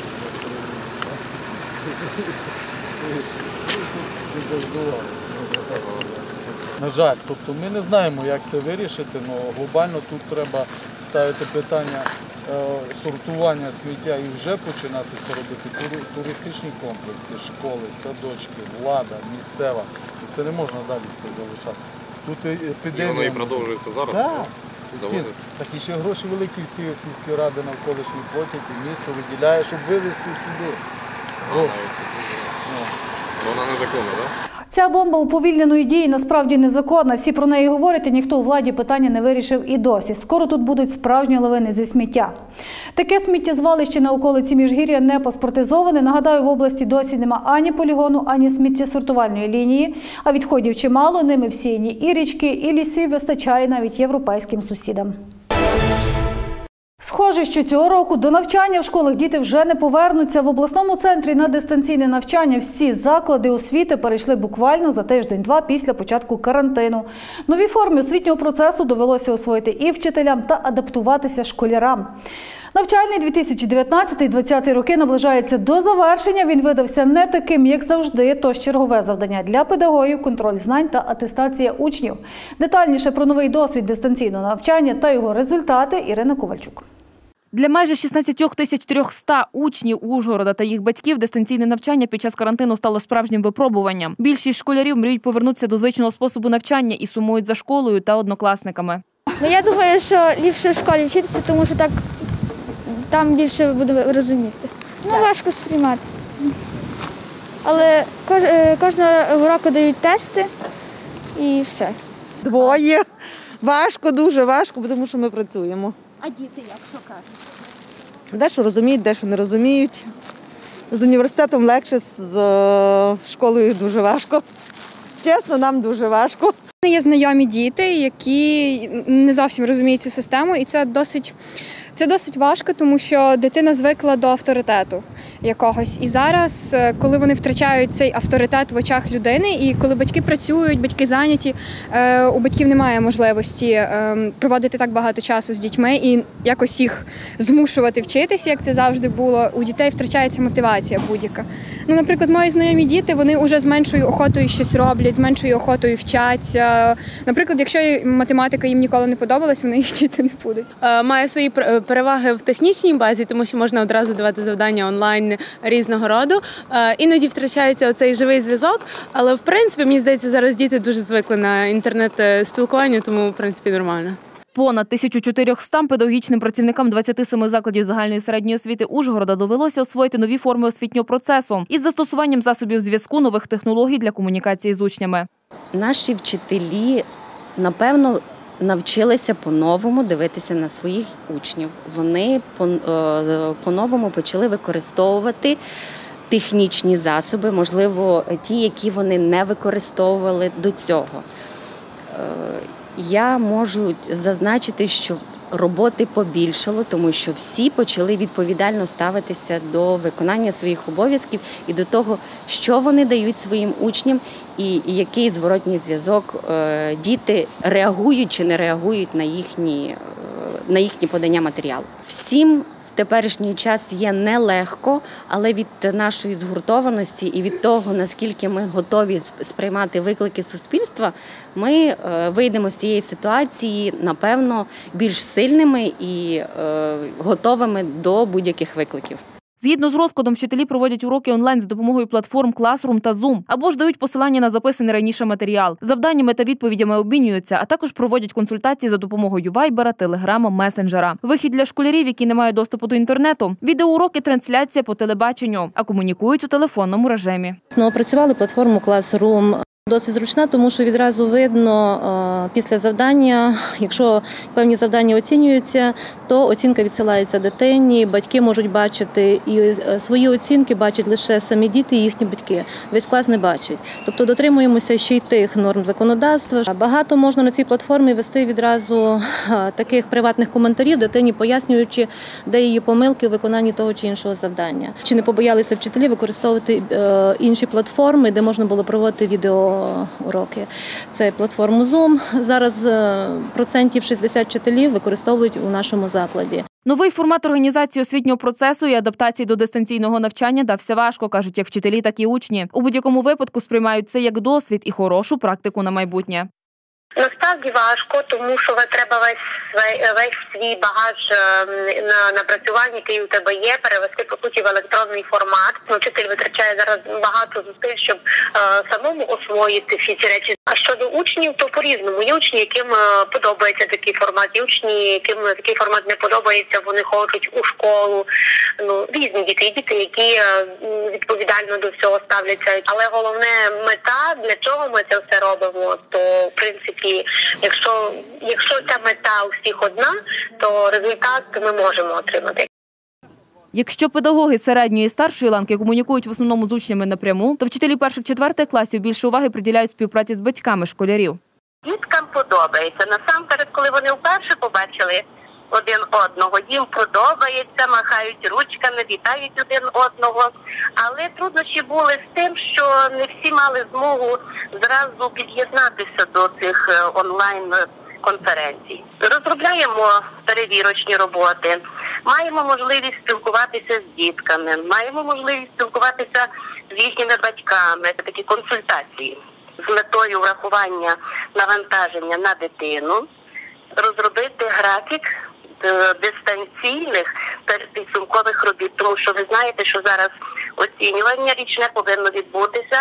На жаль, тобто ми не знаємо, як це вирішити, але глобально тут треба ставити питання е, сортування сміття і вже починати це робити. Туристичні комплекси, школи, садочки, влада, місцева. І це не можна далі це залишати. Тут епідемія. І воно і продовжується зараз? Так. Так і ще гроші великі всі сільські ради навколишні платять, і місто виділяє, щоб вивезти сюди. Вона незаконна, так? Ця бомба уповільненої дії насправді незаконна. Всі про неї говорять, а ніхто у владі питання не вирішив і досі. Скоро тут будуть справжні лавини зі сміття. Таке сміттєзвалище на околиці Міжгір'я не паспортизоване. Нагадаю, в області досі нема ані полігону, ані сміттєсортувальної лінії. А відходів чимало, ними всіяні і річки, і ліси, вистачає навіть європейським сусідам. Схоже, що цього року до навчання в школах діти вже не повернуться. В обласному центрі на дистанційне навчання всі заклади освіти перейшли буквально за тиждень-два після початку карантину. Нові форми освітнього процесу довелося освоїти і вчителям та адаптуватися школярам. Навчальний дві тисячі дев'ятнадцятий - двадцятий роки наближається до завершення. Він видався не таким, як завжди, тож чергове завдання для педагогів – контроль знань та атестація учнів. Детальніше про новий досвід дистанційного навчання та його результати Ірина Ковальчук. Для майже шістнадцять тисяч триста учнів Ужгорода та їх батьків дистанційне навчання під час карантину стало справжнім випробуванням. Більшість школярів мріють повернутися до звичного способу навчання і сумують за школою та однокласниками. Ну, я думаю, що ліпше в школі вчитися, тому що так там більше буде розуміти. Ну, важко сприймати. Але кож, кожного року дають тести і все. Двоє. Важко, дуже важко, тому що ми працюємо. А діти як, що кажуть? Дещо розуміють, дещо не розуміють. З університетом легше, з е, школою дуже важко. Чесно, нам дуже важко. У мене є знайомі діти, які не зовсім розуміють цю систему, і це досить, це досить важко, тому що дитина звикла до авторитету якогось. І зараз, коли вони втрачають цей авторитет в очах людини, і коли батьки працюють, батьки зайняті, у батьків немає можливості проводити так багато часу з дітьми і якось їх змушувати вчитися, як це завжди було, у дітей втрачається мотивація будь-яка. Ну, наприклад, мої знайомі діти, вони вже з меншою охотою щось роблять, з меншою охотою вчаться. Наприклад, якщо математика їм ніколи не подобалась, вони їх вчити не будуть. Має свої переваги в технічній базі, тому що можна одразу давати завдання онлайн різного роду. Іноді втрачається оцей живий зв'язок, але в принципі, мені здається, зараз діти дуже звикли на інтернет-спілкування, тому в принципі нормально. Понад тисячу чотирьохстам педагогічним працівникам двадцяти семи закладів загальної середньої освіти Ужгорода довелося освоїти нові форми освітнього процесу із застосуванням засобів зв'язку, нових технологій для комунікації з учнями. Наші вчителі, напевно, навчилися по-новому дивитися на своїх учнів. Вони по-новому почали використовувати технічні засоби, можливо, ті, які вони не використовували до цього. Я можу зазначити, що роботи побільшало, тому що всі почали відповідально ставитися до виконання своїх обов'язків і до того, що вони дають своїм учням і який зворотній зв'язок діти реагують чи не реагують на їхні, на їхні подання матеріалу. Всім в теперішній час є нелегко, але від нашої згуртованості і від того, наскільки ми готові сприймати виклики суспільства, ми вийдемо з цієї ситуації, напевно, більш сильними і готовими до будь-яких викликів. Згідно з розкладом, вчителі проводять уроки онлайн за допомогою платформ Classroom та Zoom, або ж дають посилання на записаний раніше матеріал. Завданнями та відповідями обмінюються, а також проводять консультації за допомогою Вайбера, Телеграма, месенджера. Вихід для школярів, які не мають доступу до інтернету. Відеоуроки, трансляція по телебаченню, а комунікують у телефонному режимі. Опрацювали платформу Classroom. Досить зручна, тому що відразу видно після завдання, якщо певні завдання оцінюються, то оцінка відсилається дитині, батьки можуть бачити, і свої оцінки бачать лише самі діти і їхні батьки. Весь клас не бачить. Тобто дотримуємося ще й тих норм законодавства. Багато можна на цій платформі вести відразу таких приватних коментарів дитині, пояснюючи, де її помилки у виконанні того чи іншого завдання. Чи не побоялися вчителі використовувати інші платформи, де можна було проводити відео уроки. Це платформу Zoom. Зараз процентів шістдесят вчителів використовують у нашому закладі. Новий формат організації освітнього процесу і адаптації до дистанційного навчання дався важко, кажуть як вчителі, так і учні. У будь-якому випадку сприймають це як досвід і хорошу практику на майбутнє. Насправді важко, тому що треба весь, весь свій багаж на напрацювання, який у тебе є, перевести, по суті, в електронний формат. Вчитель витрачає зараз багато зусиль, щоб е, самому освоїти всі ці речі. А щодо учнів, то по-різному. Є учні, яким подобається такий формат, є учні, яким такий формат не подобається, вони хочуть у школу. Ну, різні діти, є діти, які відповідально до всього ставляться. Але головне мета, для чого ми це все робимо, то, в принципі, І якщо, якщо ця мета у всіх одна, то результат ми можемо отримати. Якщо педагоги середньої і старшої ланки комунікують в основному з учнями напряму, то вчителі перших-четвертих класів більше уваги приділяють співпраці з батьками школярів. Діткам подобається. Насамперед, коли вони вперше побачили один одного, їм подобається, махають ручками, вітають один одного. Але труднощі були з тим, що не всі мали змогу зразу під'єднатися до цих онлайн-конференцій. Розробляємо перевірочні роботи, маємо можливість спілкуватися з дітками, маємо можливість спілкуватися з їхніми батьками, такі консультації з метою врахування навантаження на дитину, розробити графік дистанційних підсумкових робіт, тому що ви знаєте, що зараз оцінювання річне повинно відбутися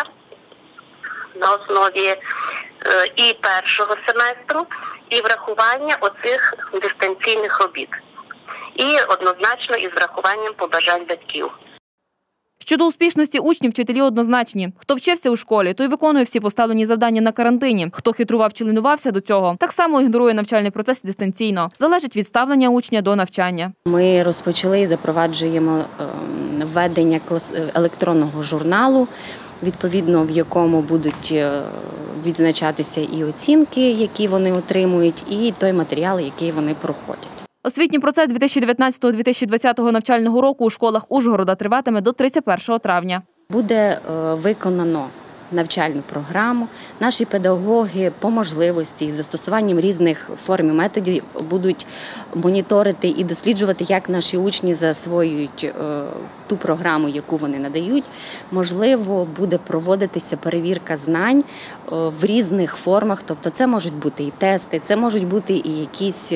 на основі е, і першого семестру, і врахування оцих дистанційних робіт. І однозначно із врахуванням побажань батьків. Щодо успішності учнів, вчителі однозначні. Хто вчився у школі, той виконує всі поставлені завдання на карантині. Хто хитрував чи лінувався до цього, так само ігнорує навчальний процес дистанційно. Залежить від ставлення учня до навчання. Ми розпочали і запроваджуємо введення електронного журналу, відповідно в якому будуть відзначатися і оцінки, які вони отримують, і той матеріал, який вони проходять. Освітній процес дві тисячі дев'ятнадцятого - дві тисячі двадцятого навчального року у школах Ужгорода триватиме до тридцять першого травня. Буде виконано навчальну програму. Наші педагоги по можливості з застосуванням різних форм і методів будуть моніторити і досліджувати, як наші учні засвоюють ту програму, яку вони надають. Можливо, буде проводитися перевірка знань в різних формах, тобто це можуть бути і тести, це можуть бути і якісь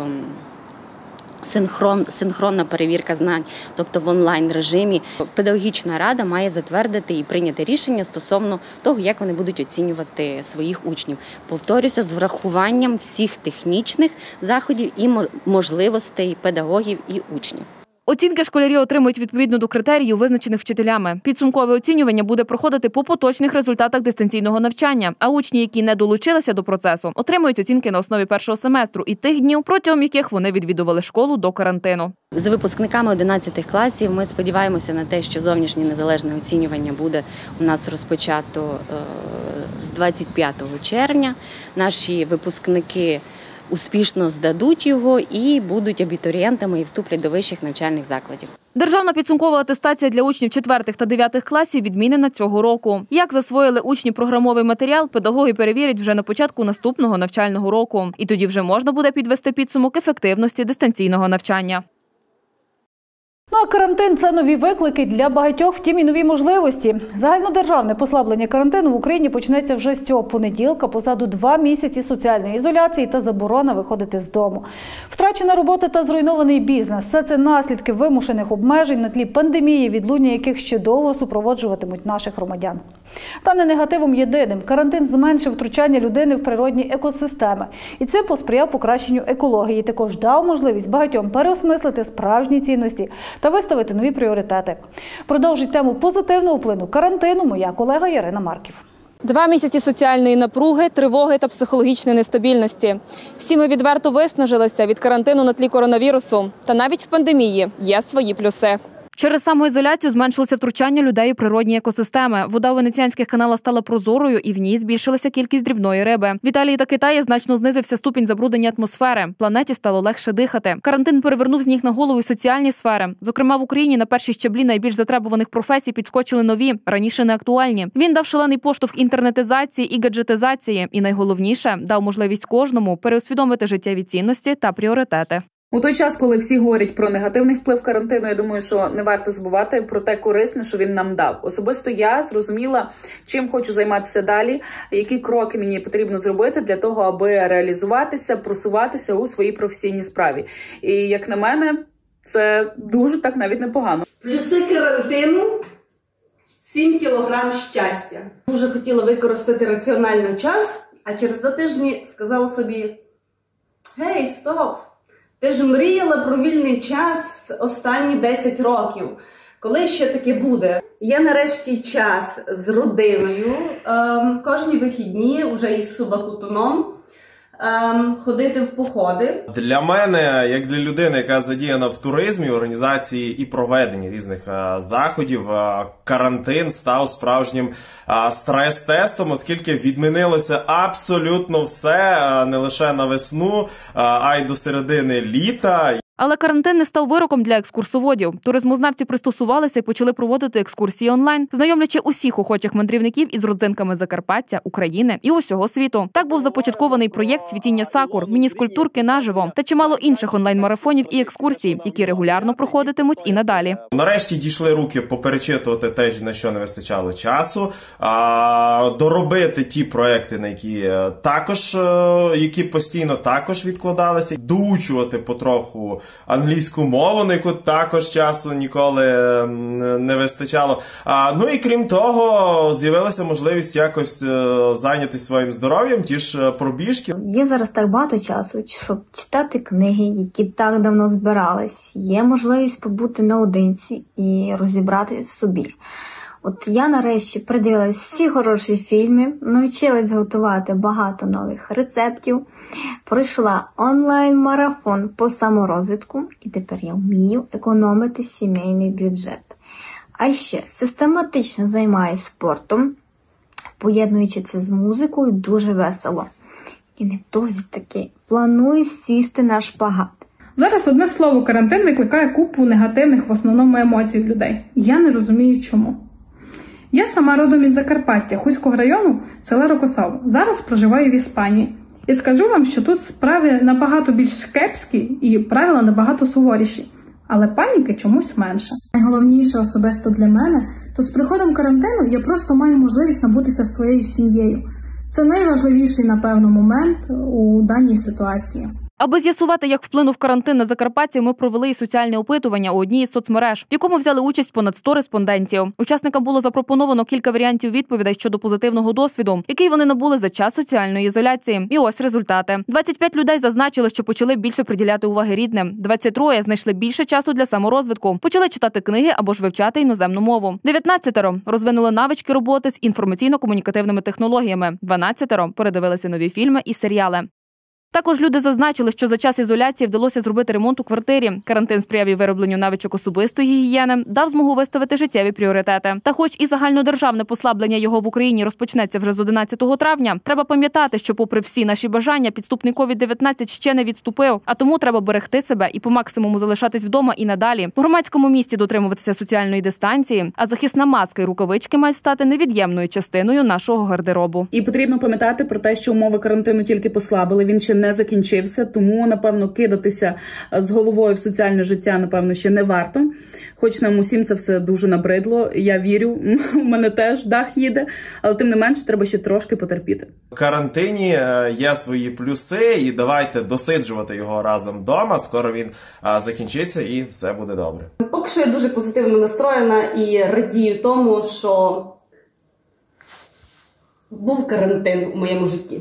Синхрон, синхронна перевірка знань, тобто в онлайн-режимі. Педагогічна рада має затвердити і прийняти рішення стосовно того, як вони будуть оцінювати своїх учнів. Повторюся, з врахуванням всіх технічних заходів і можливостей педагогів і учнів. Оцінки школярі отримують відповідно до критеріїв, визначених вчителями. Підсумкове оцінювання буде проходити по поточних результатах дистанційного навчання, а учні, які не долучилися до процесу, отримують оцінки на основі першого семестру і тих днів, протягом яких вони відвідували школу до карантину. З випускниками одинадцятих класів ми сподіваємося на те, що зовнішнє незалежне оцінювання буде у нас розпочато з двадцять п'ятого червня. Наші випускники успішно здадуть його і будуть абітурієнтами і вступлять до вищих навчальних закладів. Державна підсумкова атестація для учнів четвертих та дев'ятих класів відмінена цього року. Як засвоїли учні програмовий матеріал, педагоги перевірять вже на початку наступного навчального року. І тоді вже можна буде підвести підсумок ефективності дистанційного навчання. Ну а карантин – це нові виклики для багатьох, втім і нові можливості. Загальнодержавне послаблення карантину в Україні почнеться вже з цього понеділка. Позаду два місяці соціальної ізоляції та заборона виходити з дому. Втрачена робота та зруйнований бізнес – все це наслідки вимушених обмежень на тлі пандемії, відлуння яких ще довго супроводжуватимуть наших громадян. Та не негативом єдиним. Карантин зменшив втручання людини в природні екосистеми. І цим посприяв покращенню екології. Також дав можливість багатьом переосмислити справжні цінності та виставити нові пріоритети. Продовжить тему позитивного впливу карантину моя колега Ярина Марків. Два місяці соціальної напруги, тривоги та психологічної нестабільності. Всі ми відверто виснажилися від карантину на тлі коронавірусу. Та навіть в пандемії є свої плюси. Через самоізоляцію зменшилося втручання людей у природні екосистеми. Вода у венеціанських каналах стала прозорою і в ній збільшилася кількість дрібної риби. В Італії та Китаї значно знизився ступінь забруднення атмосфери. Планеті стало легше дихати. Карантин перевернув з ніг на голову і соціальні сфери. Зокрема, в Україні на перші щаблі найбільш затребуваних професій підскочили нові, раніше не актуальні. Він дав шалений поштовх інтернетизації і гаджетизації. І найголовніше – дав можливість кожному переосвідомити життєві цінності та пріоритети. У той час, коли всі говорять про негативний вплив карантину, я думаю, що не варто забувати про те корисне, що він нам дав. Особисто я зрозуміла, чим хочу займатися далі, які кроки мені потрібно зробити для того, аби реалізуватися, просуватися у своїй професійній справі. І, як на мене, це дуже так навіть непогано. Плюси карантину – сім кілограм щастя. Дуже хотіла використати раціонально час, а через два тижні сказала собі: «Гей, стоп! Ти ж мріяла про вільний час останні десять років. Коли ще таке буде?» Є нарешті час з родиною, ем, кожні вихідні, уже із собакутуном, ем, ходити в походи. Для мене, як для людини, яка задіяна в туризмі, організації і проведенні різних а, заходів, а, карантин став справжнім а, стрес-тестом, оскільки відмінилося абсолютно все, а, не лише на весну, а, а й до середини літа. Але карантин не став вироком для екскурсоводів. Туризмознавці пристосувалися і почали проводити екскурсії онлайн, знайомлячи усіх охочих мандрівників із родзинками Закарпаття, України і усього світу. Так був започаткований проєкт «Цвітіння сакур», міні-скульптурки наживо та чимало інших онлайн-марафонів і екскурсій, які регулярно проходитимуть і надалі. Нарешті дійшли руки поперечитувати те, на що не вистачало часу, а, доробити ті проекти, на які також, які постійно також відкладалися, доучувати потроху англійську мову, на яку також часу ніколи не вистачало. А, ну і крім того, з'явилася можливість якось зайнятися своїм здоров'ям, ті ж пробіжки. Є зараз так багато часу, щоб читати книги, які так давно збирались. Є можливість побути наодинці і розібратись в собі. От я нарешті придивилась всі хороші фільми, навчилась готувати багато нових рецептів, пройшла онлайн-марафон по саморозвитку і тепер я вмію економити сімейний бюджет. А ще систематично займаюся спортом, поєднуючи це з музикою, дуже весело. І невдовзі таки планую сісти на шпагат. Зараз одне слово «карантин» викликає купу негативних в основному емоцій в людей. Я не розумію чому. Я сама родом із Закарпаття, Хуського району, села Рокосово. Зараз проживаю в Іспанії. І скажу вам, що тут справи набагато більш кепські і правила набагато суворіші. Але паніки чомусь менше. Найголовніше особисто для мене, то з приходом карантину я просто маю можливість набутися зі своєю сім'єю. Це найважливіший, напевно, момент у даній ситуації. Аби з'ясувати, як вплинув карантин на Закарпаття, ми провели і соціальне опитування у одній із соцмереж, в якому взяли участь понад сто респондентів. Учасникам було запропоновано кілька варіантів відповідей щодо позитивного досвіду, який вони набули за час соціальної ізоляції. І ось результати. двадцять п'ять людей зазначили, що почали більше приділяти уваги рідним. двадцять три знайшли більше часу для саморозвитку, почали читати книги або ж вивчати іноземну мову. дев'ятнадцять розвинули навички роботи з інформаційно-комунікативними технологіями. дванадцять передивилися нові фільми і серіали. Також люди зазначили, що за час ізоляції вдалося зробити ремонт у квартирі. Карантин сприяв і виробленню навичок особистої гігієни, дав змогу виставити життєві пріоритети. Та хоч і загальнодержавне послаблення його в Україні розпочнеться вже з одинадцятого травня, треба пам'ятати, що попри всі наші бажання, підступний ковід дев'ятнадцять ще не відступив. А тому треба берегти себе і по максимуму залишатись вдома і надалі. В громадському місці дотримуватися соціальної дистанції, а захисна маска і рукавички мають стати невід'ємною частиною нашого гардеробу. І потрібно пам'ятати про те, що умови карантину тільки послабили, він ще не закінчився, тому, напевно, кидатися з головою в соціальне життя, напевно, ще не варто. Хоч нам усім це все дуже набридло. Я вірю, у мене теж дах їде, але тим не менше треба ще трошки потерпіти. В карантині є свої плюси і давайте досиджувати його разом вдома. Скоро він закінчиться і все буде добре. Поки що я дуже позитивно настроєна і радію тому, що був карантин у моєму житті.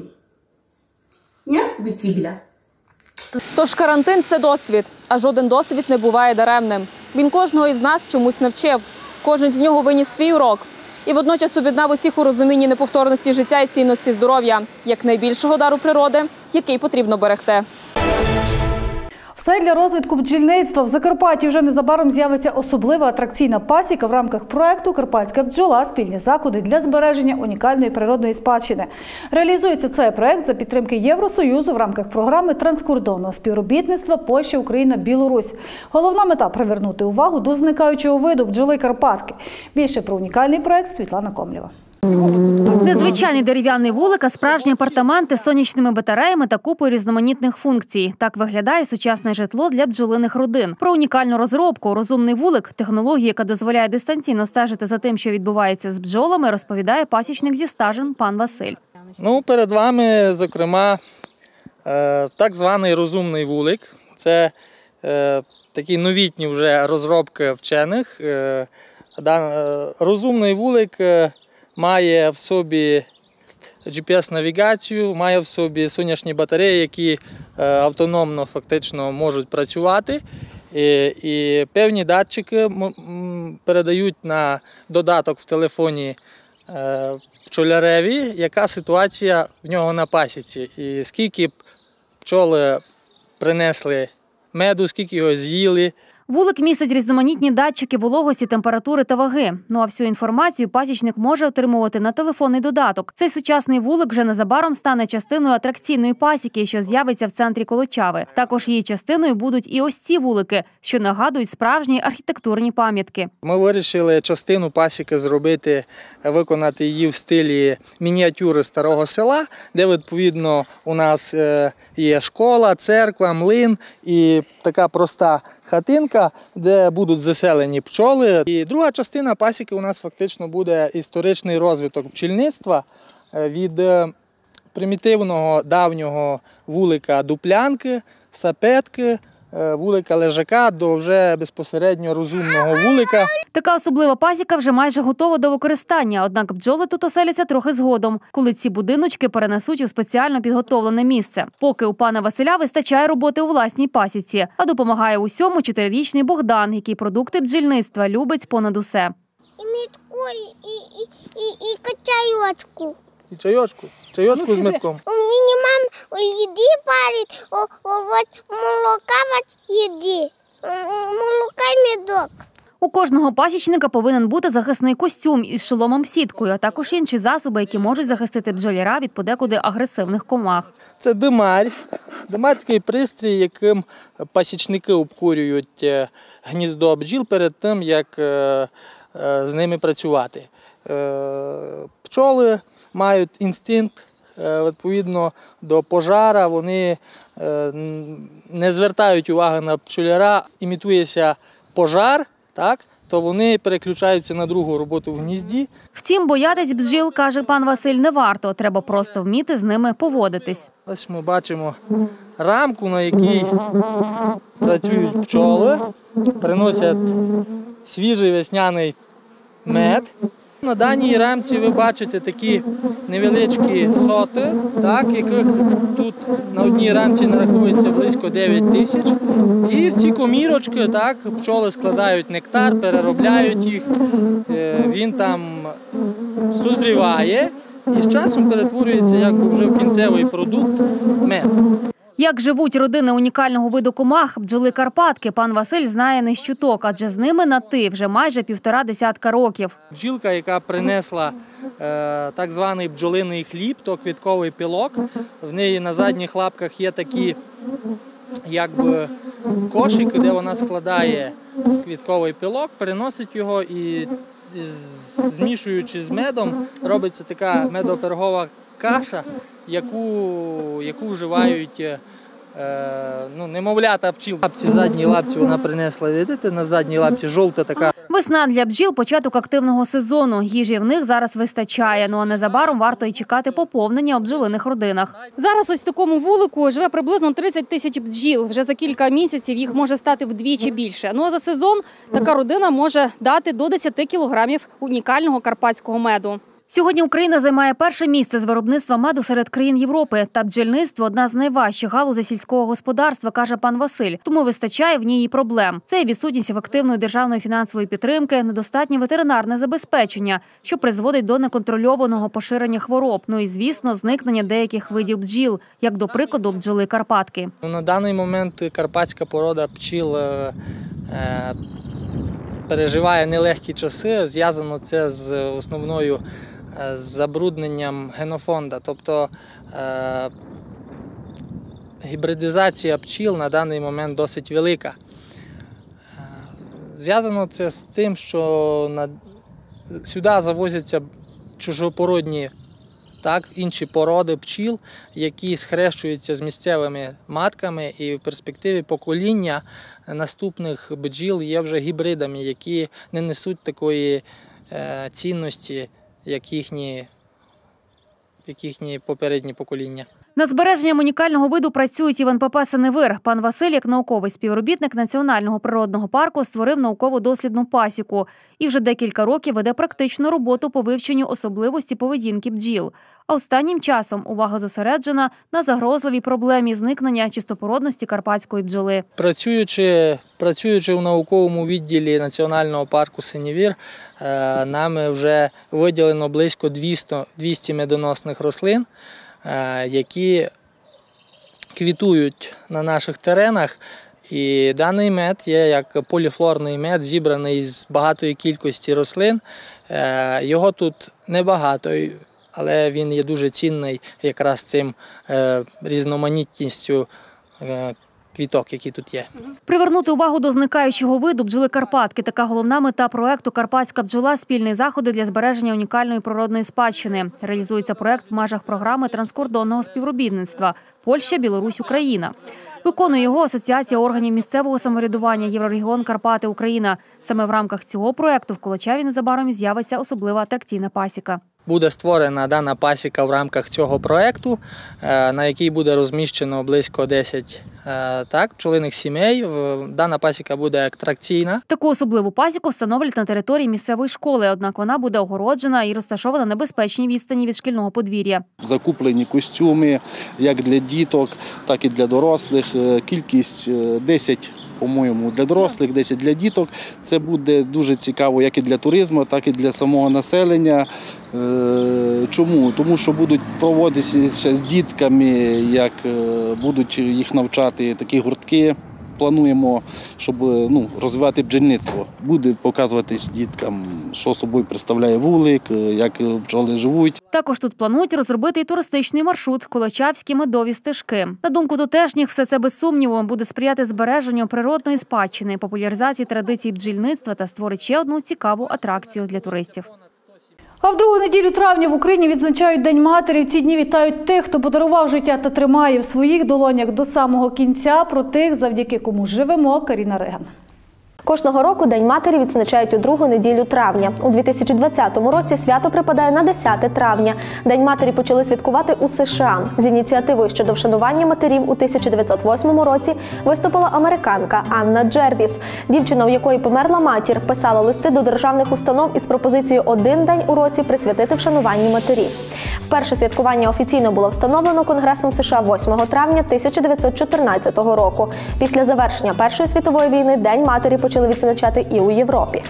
Ні? Бітібля. Тож карантин – це досвід, а жоден досвід не буває даремним. Він кожного із нас чомусь навчив. Кожен з нього виніс свій урок. І водночас об'єднав усіх у розумінні неповторності життя і цінності здоров'я, як найбільшого дару природи, який потрібно берегти. Все для розвитку бджільництва. В Закарпатті вже незабаром з'явиться особлива атракційна пасіка в рамках проекту «Карпатська бджола. Спільні заходи для збереження унікальної природної спадщини». Реалізується цей проект за підтримки Євросоюзу в рамках програми транскордонного співробітництва Польща, Україна, Білорусь. Головна мета – привернути увагу до зникаючого виду бджоли Карпатки. Більше про унікальний проект Світлана Комлєва. Незвичайний дерев'яний вулик, а справжні апартаменти з сонячними батареями та купою різноманітних функцій. Так виглядає сучасне житло для бджолиних родин. Про унікальну розробку «Розумний вулик» – технологію, яка дозволяє дистанційно стежити за тим, що відбувається з бджолами, розповідає пасічник зі стажем пан Василь. Ну, перед вами, зокрема, так званий розумний вулик. Це такі новітні вже розробки вчених. Розумний вулик має в собі джі пі ес-навігацію, має в собі сонячні батареї, які автономно фактично можуть працювати. І, і певні датчики передають на додаток в телефоні пчоляреві, яка ситуація в нього на пасіці. І скільки пчоли принесли меду, скільки його з'їли. Вулик містить різноманітні датчики вологості, температури та ваги. Ну а всю інформацію пасічник може отримувати на телефонний додаток. Цей сучасний вулик вже незабаром стане частиною атракційної пасіки, що з'явиться в центрі Колочави. Також її частиною будуть і ось ці вулики, що нагадують справжні архітектурні пам'ятки. Ми вирішили частину пасіки зробити, виконати її в стилі мініатюри старого села, де відповідно у нас є школа, церква, млин і така проста хатинка, де будуть заселені пчоли. І друга частина пасіки у нас фактично буде історичний розвиток пчільництва від примітивного давнього вулика дуплянки, сапетки, вулика лежака до вже безпосередньо розумного вулика. Така особлива пасіка вже майже готова до використання, однак бджоли тут оселяться трохи згодом, коли ці будиночки перенесуть у спеціально підготовлене місце. Поки у пана Василя вистачає роботи у власній пасіці, а допомагає усьому чотирирічний Богдан, який продукти бджільництва любить понад усе. І мітку, і, і, і, і чайочку. І чайочку? Чайочку з митком. У мене мама їди парить, от молока їди. Молока і медок. У кожного пасічника повинен бути захисний костюм із шоломом-сіткою, а також інші засоби, які можуть захистити бджоляра від подекуди агресивних комах. Це димарь. Димарь – такий пристрій, яким пасічники обкурюють гніздо бджіл перед тим, як з ними працювати. Пчоли мають інстинкт, відповідно до пожара, вони не звертають уваги на пчоляра, імітується пожар, так, то вони переключаються на другу роботу в гнізді. Втім, боятись бджіл, каже пан Василь, не варто, треба просто вміти з ними поводитись. Ось ми бачимо рамку, на якій працюють пчоли, приносять свіжий весняний мед. На даній рамці ви бачите такі невеличкі соти, так, яких тут на одній рамці нарахується близько дев'ять тисяч. І в ці комірочки так, пчоли складають нектар, переробляють їх, він там созріває і з часом перетворюється якби вже в кінцевий продукт мед. Як живуть родини унікального виду комах бджоли Карпатки, пан Василь знає не з чуток, адже з ними на «ти» вже майже півтора десятка років. Бджілка, яка принесла е, так званий бджолиний хліб, то квітковий пилок, в неї на задніх лапках є такі якби кошики, де вона складає квітковий пилок, переносить його і змішуючи з медом, робиться така медопергова каша, яку, яку вживають е, ну, немовлята пчіл. Лапці, задній лапці вона принесла, видите, на задній лапці жовта така. Весна для бджіл – початок активного сезону. Їжі в них зараз вистачає, ну а незабаром варто й чекати поповнення у бджолиних родинах. Зараз ось в такому вулику живе приблизно тридцять тисяч бджіл. Вже за кілька місяців їх може стати вдвічі більше. Ну а за сезон така родина може дати до десяти кілограмів унікального карпатського меду. Сьогодні Україна займає перше місце з виробництва меду серед країн Європи. Та бджільництво – одна з найважчих галузей сільського господарства, каже пан Василь. Тому вистачає в ній і проблем. Це і відсутність ефективної державної фінансової підтримки, недостатнє ветеринарне забезпечення, що призводить до неконтрольованого поширення хвороб. Ну і, звісно, зникнення деяких видів бджіл, як, до прикладу, бджоли Карпатки. На даний момент карпатська порода пчіл е, е, переживає нелегкі часи. Зв'язано це з основною з забрудненням генофонду, тобто е, гібридизація пчіл на даний момент досить велика. Е, зв'язано це з тим, що на, сюди завозяться чужопородні, так, інші породи пчіл, які схрещуються з місцевими матками, і в перспективі покоління наступних бджіл є вже гібридами, які не несуть такої е, цінності, як їхні, як їхні попередні покоління. Над збереженням унікального виду працюють і в ен пе пе «Синевир». Пан Василь, як науковий співробітник Національного природного парку, створив науково-дослідну пасіку і вже декілька років веде практичну роботу по вивченню особливості поведінки бджіл. А останнім часом увага зосереджена на загрозливій проблемі зникнення чистопородності карпатської бджоли. Працюючи, працюючи в науковому відділі Національного парку «Синевир», нами вже виділено близько двісті медоносних рослин, які квітують на наших теренах. І даний мед є як поліфлорний мед, зібраний з багатої кількості рослин. Його тут небагато, але він є дуже цінний якраз цим різноманітністю квіток, які тут є. Привернути увагу до зникаючого виду бджоли Карпатки – така головна мета проекту «Карпатська бджола. Спільні заходи для збереження унікальної природної спадщини». Реалізується проект в межах програми транскордонного співробітництва «Польща, Білорусь, Україна». Виконує його Асоціація органів місцевого самоврядування «Єврорегіон Карпати Україна». Саме в рамках цього проекту в Колочаві незабаром з'явиться особлива атракційна пасіка. Буде створена дана пасіка в рамках цього проєкту, на якій буде розміщено близько десять так, пчолиних сімей. Дана пасіка буде атракційна. Таку особливу пасіку встановлять на території місцевої школи, однак вона буде огороджена і розташована на безпечній відстані від шкільного подвір'я. Закуплені костюми як для діток, так і для дорослих. Кількість десять, по-моєму, для дорослих, десять для діток. Це буде дуже цікаво як і для туризму, так і для самого населення. Чому? Тому що будуть проводитися з дітками, як будуть їх навчати такі гуртки плануємо, щоб ну, розвивати бджільництво. Буде показуватись діткам, що собою представляє вулик, як бджоли живуть. Також тут планують розробити і туристичний маршрут – Колочавські медові стежки. На думку тутешніх, все це без сумніву буде сприяти збереженню природної спадщини, популяризації традицій бджільництва та створить ще одну цікаву атракцію для туристів. А в другу неділю травня в Україні відзначають День матері. В ці дні вітають тих, хто подарував життя та тримає в своїх долонях до самого кінця, про тих, завдяки кому живемо. Каріна Риган. Кожного року День матері відзначають у другу неділю травня. У дві тисячі двадцятому році свято припадає на десяте травня. День матері почали святкувати у США. З ініціативою щодо вшанування матерів у тисяча дев'ятсот восьмому році виступила американка Анна Джервіс. Дівчина, у якої померла матір, писала листи до державних установ із пропозицією один день у році присвятити вшануванню матерів. Вперше святкування офіційно було встановлено Конгресом США восьмого травня тисяча дев'ятсот чотирнадцятого року. Після завершення Першої світової війни День матері почали відзначати і у Європі.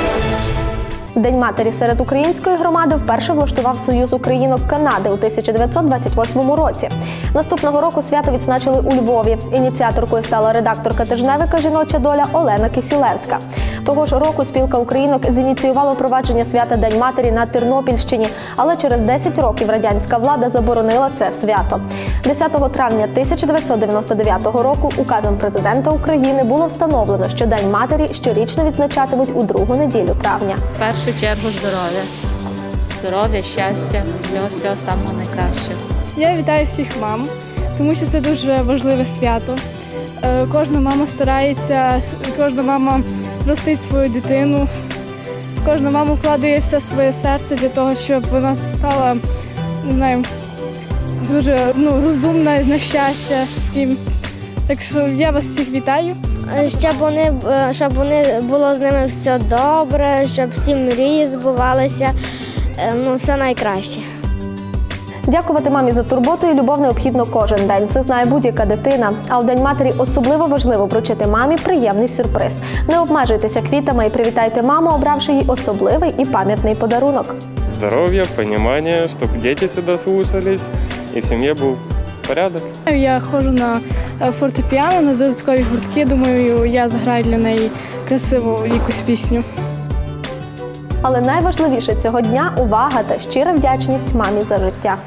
День матері серед української громади вперше влаштував Союз українок Канади у тисяча дев'ятсот двадцять восьмому році. Наступного року свято відзначили у Львові. Ініціаторкою стала редакторка тижневика «Жіноча доля» Олена Кисілевська. Того ж року спілка українок зініціювала впровадження свята День матері на Тернопільщині, але через десять років радянська влада заборонила це свято. десятого травня тисяча дев'ятсот дев'яносто дев'ятого року указом президента України було встановлено, що День матері щорічно відзначатимуть у другу неділю травня. В першу чергу здоров'я. Здоров'я, щастя, всього, всього самого найкращого. Я вітаю всіх мам, тому що це дуже важливе свято. Кожна мама старається, кожна мама ростить свою дитину, кожна мама вкладає все своє серце для того, щоб вона стала, не знаю, дуже ну, розумна, на щастя всім. Так що я вас всіх вітаю. Щоб вони, щоб вони було з ними все добре, щоб всі мрії збувалися, ну, все найкраще. Дякувати мамі за турботу і любов необхідно кожен день. Це знає будь-яка дитина. А у День матері особливо важливо вручити мамі приємний сюрприз. Не обмежуйтеся квітами і привітайте маму, обравши їй особливий і пам'ятний подарунок. Здоров'я, розуміння, щоб діти завжди слухались і в сім'ї був порядок. Я ходжу на фортепіано, на додаткові гуртки. Думаю, я заграю для неї красиву якусь пісню. Але найважливіше цього дня – увага та щира вдячність мамі за життя.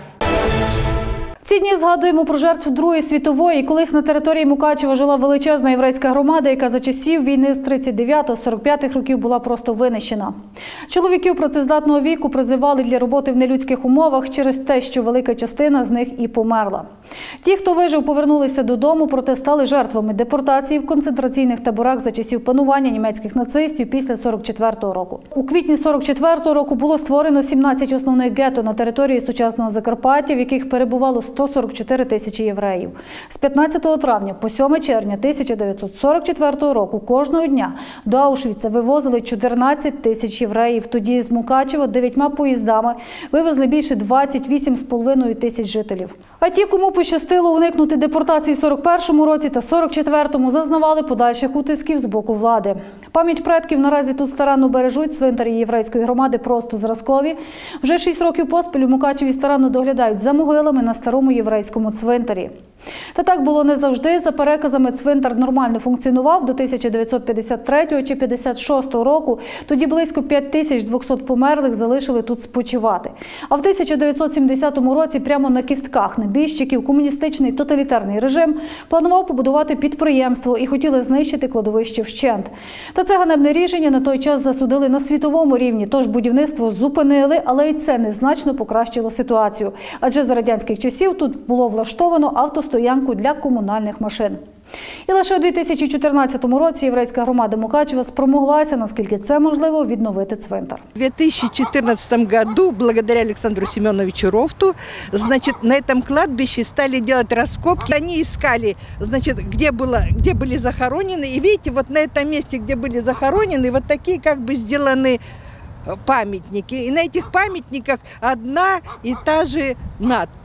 В ці дні згадуємо про жертв Другої світової. Колись на території Мукачева жила величезна єврейська громада, яка за часів війни з тридцять дев'ятого - сорок п'ятих років була просто винищена. Чоловіків працездатного віку призивали для роботи в нелюдських умовах через те, що велика частина з них і померла. Ті, хто вижив, повернулися додому, проте стали жертвами депортації в концентраційних таборах за часів панування німецьких нацистів після сорок четвертого року. У квітні сорок четвертого року було створено сімнадцять основних гетто на території сучасного Закарпаття, в яких перебувало сто сорок чотири тисячі євреїв. З п'ятнадцятого травня по сьоме червня тисяча дев'ятсот сорок четвертого року кожного дня до Аушвіца вивозили чотирнадцять тисяч євреїв. Тоді з Мукачева дев'ятьма поїздами вивезли більше двадцять вісім з половиною тисяч жителів. А ті, кому пощастило уникнути депортації в сорок першому році та сорок четвертому, зазнавали подальших утисків з боку влади. Пам'ять предків наразі тут старанно бережуть. Цвинтарі єврейської громади просто зразкові. Вже шість років поспіль у Мукачеві старанно доглядають за могилами на старому єврейському цвинтарі. Та так було не завжди. За переказами, цвинтар нормально функціонував до тисяча дев'ятсот п'ятдесят третього чи п'ятдесят шостого року. Тоді близько п'ять тисяч двохсот померлих залишили тут спочивати. А в тисяча дев'ятсот сімдесятому році прямо на кістках небіжчиків комуністичний тоталітарний режим планував побудувати підприємство і хотіли знищити кладовище вщент. Та це ганебне рішення на той час засудили на світовому рівні, тож будівництво зупинили, але і це незначно покращило ситуацію. Адже за радянських часів тут було влаштовано автостоянку для комунальних машин. І лише у дві тисячі чотирнадцятому році єврейська громада Мукачева спромоглася, наскільки це можливо, відновити цвинтар. В две тысячи четырнадцатом году, благодаря Александру Семеновичу Рофту, значит, на этом кладбище стали делать раскопки. Они искали, значит, где, было, где были захоронены. И видите, вот на этом месте, где были захоронены, вот такие как бы сделаны памятники. И на этих памятниках одна и та же надпись.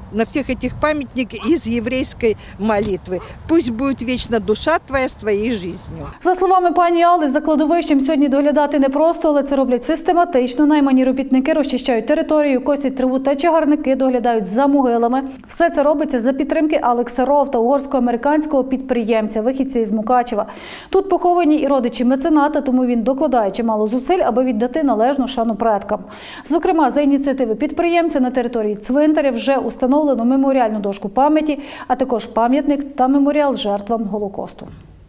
на всех этих памятниках из еврейской молитвы. Пусть будет вечна душа твоя с твоей жизнью. За словами пані Алли, за кладовищем сьогодні доглядати непросто, але це роблять систематично. Наймані робітники розчищають територію, косять траву та чагарники, доглядають за могилами. Все це робиться за підтримки Алекса Ровта, угорсько-американського підприємця, вихідця із Мукачева. Тут поховані і родичі мецената, тому він докладає чимало зусиль, аби віддати належну шану предкам. Зокрема, за ініціативи підприємця на території цвинтаря вже установлено меморіальну дошку пам'яті, а також пам'ятник та меморіал жертвам Голокосту.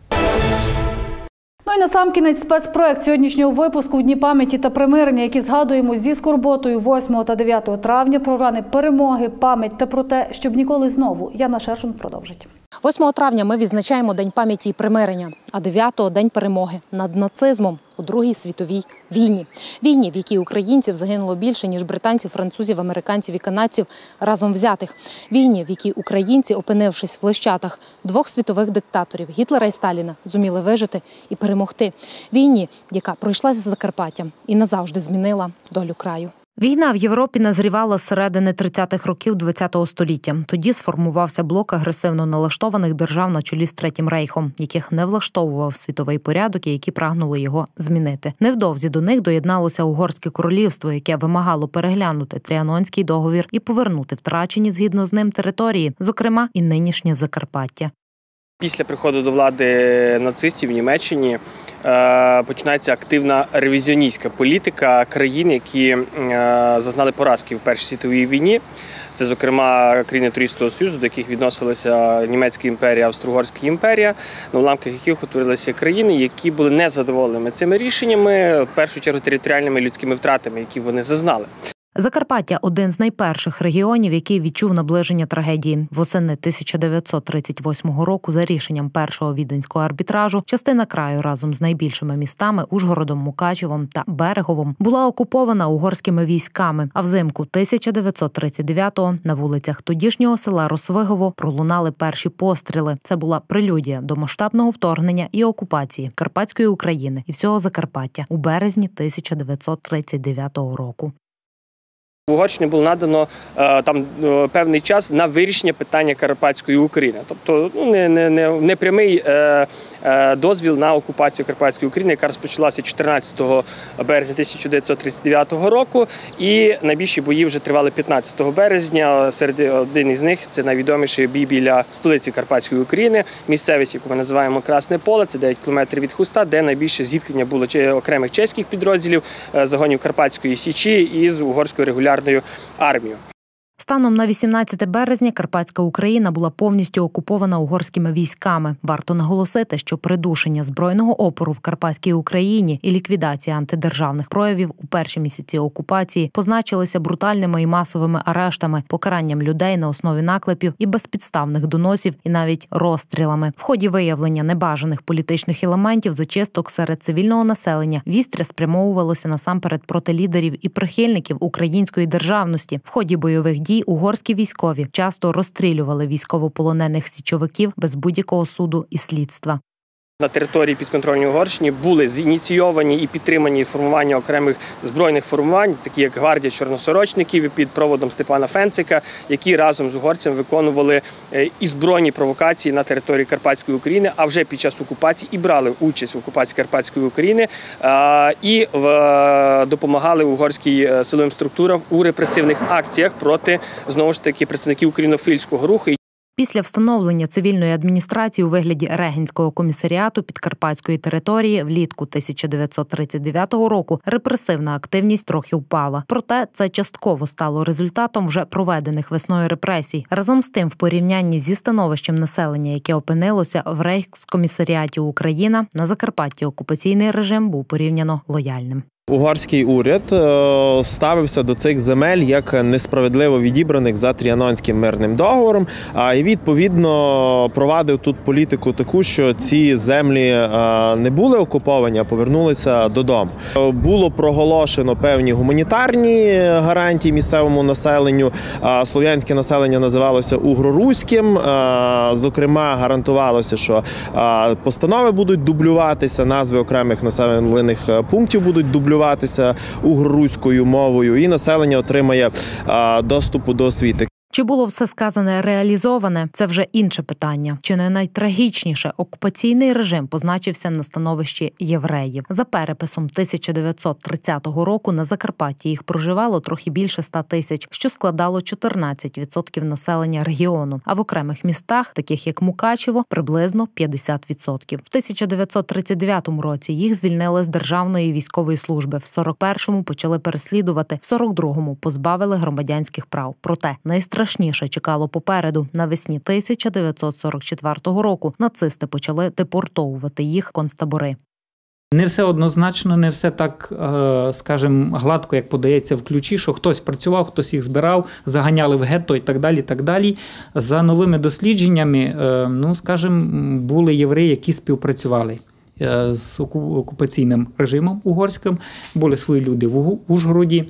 Ну і насамкінець спецпроект сьогоднішнього випуску «У Дні пам'яті та примирення», які згадуємо зі скорботою восьмого та дев'ятого травня, про рани перемоги, пам'ять та про те, щоб ніколи знову. Яна Шершун продовжить. восьмого травня ми відзначаємо День пам'яті і примирення, а дев'ятого – День перемоги над нацизмом у Другій світовій війні. Війні, в якій українців загинуло більше, ніж британців, французів, американців і канадців разом взятих. Війні, в якій українці, опинившись в лищатах двох світових диктаторів – Гітлера і Сталіна, зуміли вижити і перемогти. Війні, яка пройшлася з Закарпаттям і назавжди змінила долю краю. Війна в Європі назрівала з середини тридцятих років ХХ століття. Тоді сформувався блок агресивно налаштованих держав на чолі з Третім Рейхом, яких не влаштовував світовий порядок і які прагнули його змінити. Невдовзі до них доєдналося Угорське королівство, яке вимагало переглянути Тріанонський договір і повернути втрачені згідно з ним території, зокрема і нинішнє Закарпаття. Після приходу до влади нацистів в Німеччині починається активна ревізіоністська політика країн, які зазнали поразки в Першій світовій війні. Це, зокрема, країни Трійського Союзу, до яких відносилися Німецька імперія, Австро-Угорська імперія, на уламках яких утворилися країни, які були незадоволеними цими рішеннями, в першу чергу територіальними людськими втратами, які вони зазнали. Закарпаття – один з найперших регіонів, який відчув наближення трагедії. Восени тисяча дев'ятсот тридцять восьмого року за рішенням першого віденського арбітражу частина краю разом з найбільшими містами – Ужгородом, Мукачевом та Береговом – була окупована угорськими військами. А взимку тисяча дев'ятсот тридцять дев'ятого на вулицях тодішнього села Росвигово пролунали перші постріли. Це була прелюдія до масштабного вторгнення і окупації Карпатської України і всього Закарпаття у березні тисяча дев'ятсот тридцять дев'ятого року. Угорщині було надано е, там е, певний час на вирішення питання Карпатської України. Тобто ну, не, не, не, не прямий е, е, дозвіл на окупацію Карпатської України, яка розпочалася чотирнадцятого березня тисяча дев'ятсот тридцять дев'ятого року. І найбільші бої вже тривали п'ятнадцятого березня. Серед один із них – це найвідоміший бій біля столиці Карпатської України, місцевість, яку ми називаємо Красне Поле, це дев'ять кілометрів від Хуста, де найбільше зіткнення було окремих чеських підрозділів, е, загонів Карпатської Січі із угорською регулярною армію. Станом на вісімнадцяте березня Карпатська Україна була повністю окупована угорськими військами. Варто наголосити, що придушення збройного опору в Карпатській Україні і ліквідація антидержавних проявів у перші місяці окупації позначилися брутальними і масовими арештами, покаранням людей на основі наклепів і безпідставних доносів, і навіть розстрілами. В ході виявлення небажаних політичних елементів зачисток серед цивільного населення вістря спрямовувалося насамперед проти лідерів і прихильників української державності. В ході бойових дій угорські військові часто розстрілювали військовополонених січовиків без будь-якого суду і слідства. На території підконтрольної Угорщини були зініційовані і підтримані формування окремих збройних формувань, такі як гвардія чорносорочників під проводом Степана Фенцика, які разом з угорцями виконували і збройні провокації на території Карпатської України, а вже під час окупації і брали участь в окупації Карпатської України і допомагали угорським силовим структурам у репресивних акціях проти, знову ж таки, представників українофільського руху. Після встановлення цивільної адміністрації у вигляді Регінського комісаріату Підкарпатської території влітку тисяча дев'ятсот тридцять дев'ятого року репресивна активність трохи впала. Проте це частково стало результатом вже проведених весною репресій. Разом з тим, в порівнянні зі становищем населення, яке опинилося в Рейхскомісаріаті Україна, на Закарпатті окупаційний режим був порівняно лояльним. Угорський уряд ставився до цих земель як несправедливо відібраних за Тріанонським мирним договором, і відповідно провадив тут політику таку, що ці землі не були окуповані, а повернулися додому. Було проголошено певні гуманітарні гарантії місцевому населенню. Слов'янське населення називалося угроруським. Зокрема, гарантувалося, що постанови будуть дублюватися, назви окремих населених пунктів будуть дублюватися угроруською мовою, і населення отримає доступу до освіти. Чи було все сказане реалізоване – це вже інше питання. Чи не найтрагічніше окупаційний режим позначився на становищі євреїв? За переписом тисяча дев'ятсот тридцятого року на Закарпатті їх проживало трохи більше ста тисяч, що складало чотирнадцять відсотків населення регіону. А в окремих містах, таких як Мукачево, приблизно п'ятдесят відсотків. В тисяча дев'ятсот тридцять дев'ятому році їх звільнили з державної військової служби. В сорок першому почали переслідувати, в сорок другому позбавили громадянських прав. Проте найстрашніше чекало попереду. Навесні тисяча дев'ятсот сорок четвертого року нацисти почали депортовувати їх в концтабори. Не все однозначно, не все так, скажімо, гладко, як подається в ключі, що хтось працював, хтось їх збирав, заганяли в гетто і так далі, і так далі. За новими дослідженнями, ну, скажімо, були євреї, які співпрацювали з окупаційним режимом угорським, були свої люди в Ужгороді.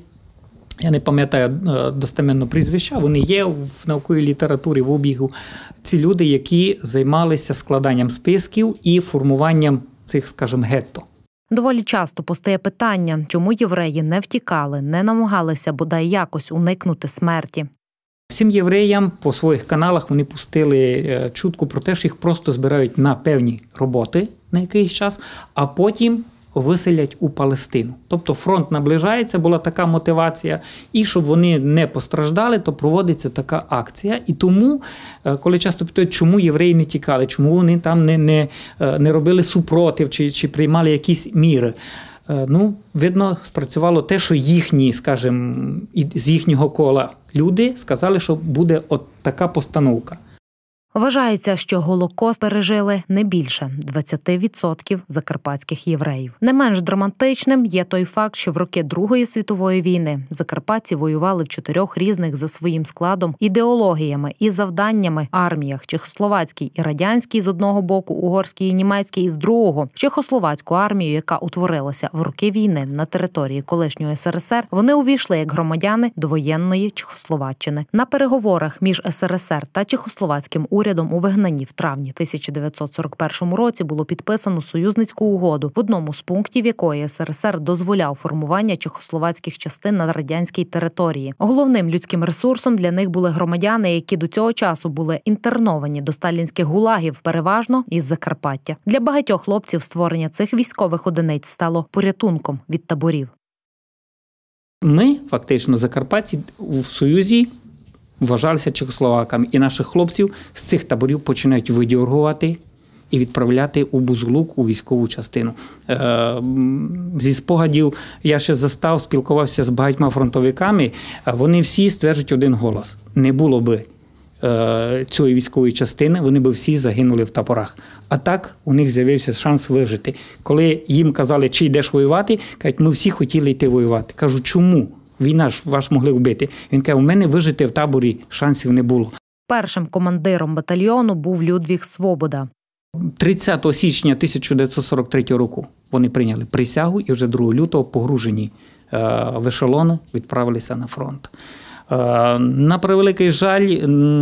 Я не пам'ятаю достеменно прізвища, вони є в науковій літературі, в обігу. Ці люди, які займалися складанням списків і формуванням цих, скажімо, гетто. Доволі часто постає питання, чому євреї не втікали, не намагалися бодай якось уникнути смерті. Всім євреям по своїх каналах вони пустили чутку про те, що їх просто збирають на певні роботи на якийсь час, а потім виселять у Палестину. Тобто фронт наближається, була така мотивація, і щоб вони не постраждали, то проводиться така акція. І тому, коли часто питають, чому євреї не тікали, чому вони там не, не, не робили супротив, чи, чи приймали якісь міри, ну, видно, спрацювало те, що їхні, скажімо, з їхнього кола люди сказали, що буде от така постановка. Вважається, що Голокост пережили не більше двадцять відсотків закарпатських євреїв. Не менш драматичним є той факт, що в роки Другої світової війни закарпатці воювали в чотирьох різних за своїм складом, ідеологіями і завданнями арміях: чехословацькій і радянській з одного боку, угорській і німецькій з другого. Чехословацьку армію, яка утворилася в роки війни на території колишнього ес ер ес ер, вони увійшли як громадяни до воєнної Чехословаччини. На переговорах між ес ер ес ер та чехословацьким урядом Урядом у вигнанні в травні тисяча дев'ятсот сорок першому році було підписано союзницьку угоду, в одному з пунктів якої ес ер ес ер дозволяв формування чехословацьких частин на радянській території. Головним людським ресурсом для них були громадяни, які до цього часу були інтерновані до сталінських гулагів, переважно із Закарпаття. Для багатьох хлопців створення цих військових одиниць стало порятунком від таборів. Ми, фактично, закарпатці в Союзі вважалися чехословаками, і наших хлопців з цих таборів починають видьоргувати і відправляти у Бузулук, у військову частину. Зі спогадів я ще застав, спілкувався з багатьма фронтовиками, вони всі стверджують один голос. Не було би цієї військової частини, вони б всі загинули в таборах. А так у них з'явився шанс вижити. Коли їм казали, чи йдеш воювати, кажуть, ми всі хотіли йти воювати. Кажу, чому? Війна ж вас могли вбити. Він каже, у мене вижити в таборі шансів не було. Першим командиром батальйону був Людвіг Свобода. тридцятого січня тисяча дев'ятсот сорок третього року вони прийняли присягу і вже другого лютого погружені в ешелони відправилися на фронт. На превеликий жаль,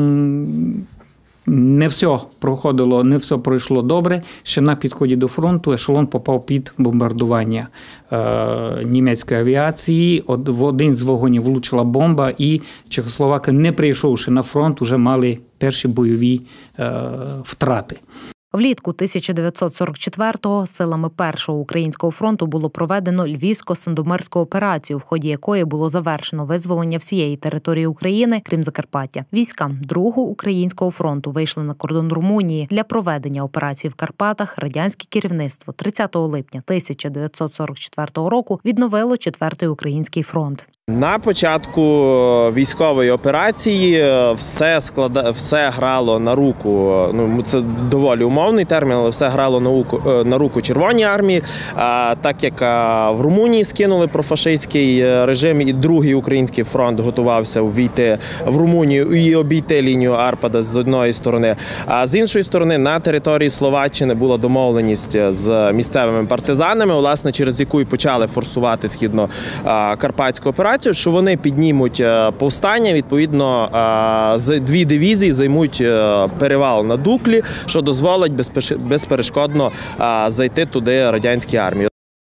не все проходило, не все пройшло добре. Ще на підході до фронту ешелон попав під бомбардування е, німецької авіації. Од, в один з вагонів влучила бомба, і чехословаки, не прийшовши на фронт, вже мали перші бойові е, втрати. Влітку тисяча дев'ятсот сорок четвертого силами Першого українського фронту було проведено Львівсько-Сандомирську операцію, в ході якої було завершено визволення всієї території України, крім Закарпаття. Війська Другого українського фронту вийшли на кордон Румунії. Для проведення операції в Карпатах радянське керівництво тридцятого липня тисяча дев'ятсот сорок четвертого року відновило Четвертий український фронт. На початку військової операції все склада... все грало на руку, ну це доволі умовний термін, але все грало на руку, на руку Червоній армії, а, так як а, в Румунії скинули профашистський режим, і Другий український фронт готувався увійти в Румунію і обійти лінію Арпада з одної сторони, а з іншої сторони на території Словаччини була домовленість з місцевими партизанами, власне, через яку і почали форсувати східно-карпатську операцію, що вони піднімуть повстання, відповідно, з дві дивізії займуть перевал на Дуклі, що дозволить безперешкодно зайти туди радянській армії.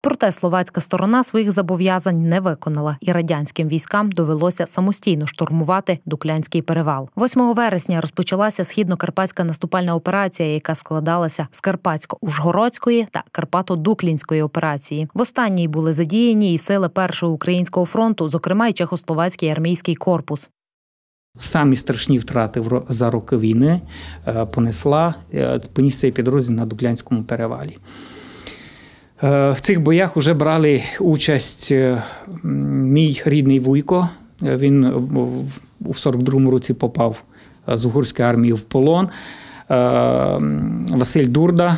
Проте словацька сторона своїх зобов'язань не виконала, і радянським військам довелося самостійно штурмувати Дуклянський перевал. восьмого вересня розпочалася східно-карпатська наступальна операція, яка складалася з Карпатсько-Ужгородської та Карпато-Дуклінської операції. В останній були задіяні і сили Першого українського фронту, зокрема й Чехословацький армійський корпус. Самі страшні втрати за роки війни понесла, поніс цей підрозділ на Дуклянському перевалі. В цих боях вже брали участь мій рідний вуйко. Він у сорок другому році попав з угорської армії в полон. Василь Дурда.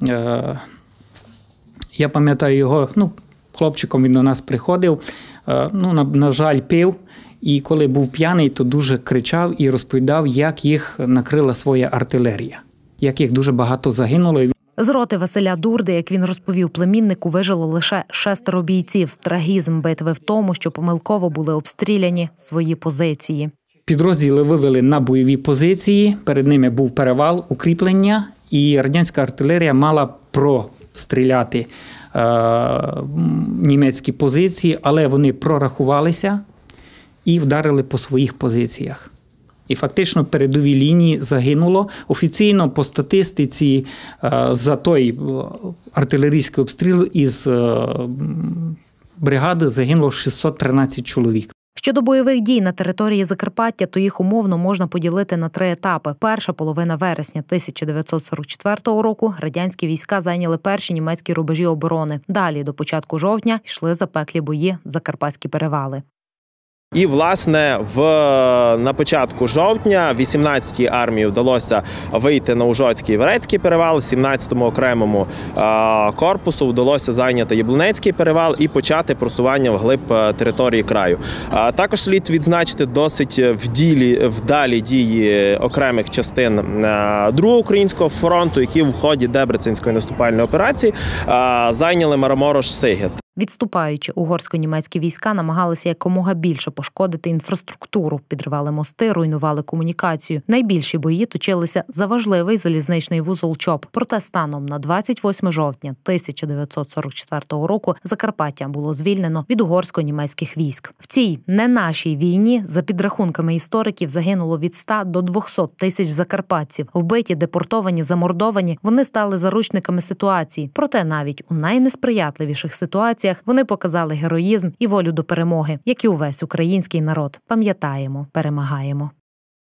Я пам'ятаю його, ну, хлопчиком він до нас приходив. Ну, на, на жаль, пив. І коли був п'яний, то дуже кричав і розповідав, як їх накрила своя артилерія. Як їх дуже багато загинуло. З роти Василя Дурди, як він розповів племіннику, вижило лише шестеро бійців. Трагізм битви в тому, що помилково були обстріляні свої позиції. Підрозділи вивели на бойові позиції, перед ними був перевал, укріплення, і радянська артилерія мала простріляти е, німецькі позиції, але вони прорахувалися і вдарили по своїх позиціях. І фактично передові лінії загинуло. Офіційно по статистиці за той артилерійський обстріл із бригади загинуло шістсот тринадцять чоловік. Щодо бойових дій на території Закарпаття, то їх умовно можна поділити на три етапи. Перша половина вересня тисяча дев'ятсот сорок четвертого року радянські війська зайняли перші німецькі рубежі оборони. Далі, до початку жовтня, йшли запеклі бої за Карпатські перевали. І, власне, в, на початку жовтня вісімнадцятій армії вдалося вийти на Ужгородський і Верецький перевал, сімнадцятому окремому е, корпусу вдалося зайняти Яблунецький перевал і почати просування вглиб території краю. Е, також слід відзначити досить вділі, вдалі дії окремих частин е, Другого українського фронту, які в ході Дебреценської наступальної операції е, зайняли Мараморош-Сигет. Відступаючи, угорсько-німецькі війська намагалися якомога більше пошкодити інфраструктуру, підривали мости, руйнували комунікацію. Найбільші бої точилися за важливий залізничний вузол Чоп. Проте станом на двадцять восьме жовтня тисяча дев'ятсот сорок четвертого року Закарпаття було звільнено від угорсько-німецьких військ. В цій не нашій війні, за підрахунками істориків, загинуло від ста до двохсот тисяч закарпатців. Вбиті, депортовані, замордовані, вони стали заручниками ситуації. Проте навіть у найнесприятливіших ситуаціях вони показали героїзм і волю до перемоги, як і увесь український народ. Пам'ятаємо, перемагаємо.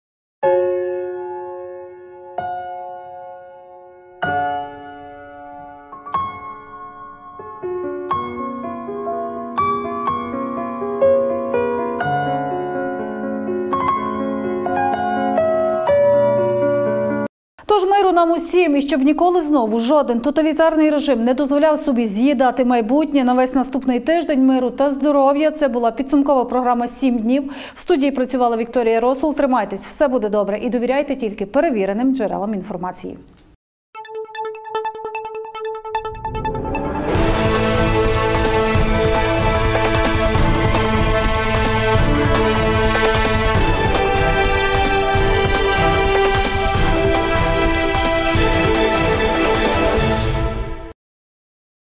Тож миру нам усім, і щоб ніколи знову жоден тоталітарний режим не дозволяв собі з'їдати майбутнє на весь наступний тиждень миру та здоров'я. Це була підсумкова програма «Сім днів». В студії працювала Вікторія Росул. Тримайтесь, все буде добре і довіряйте тільки перевіреним джерелам інформації.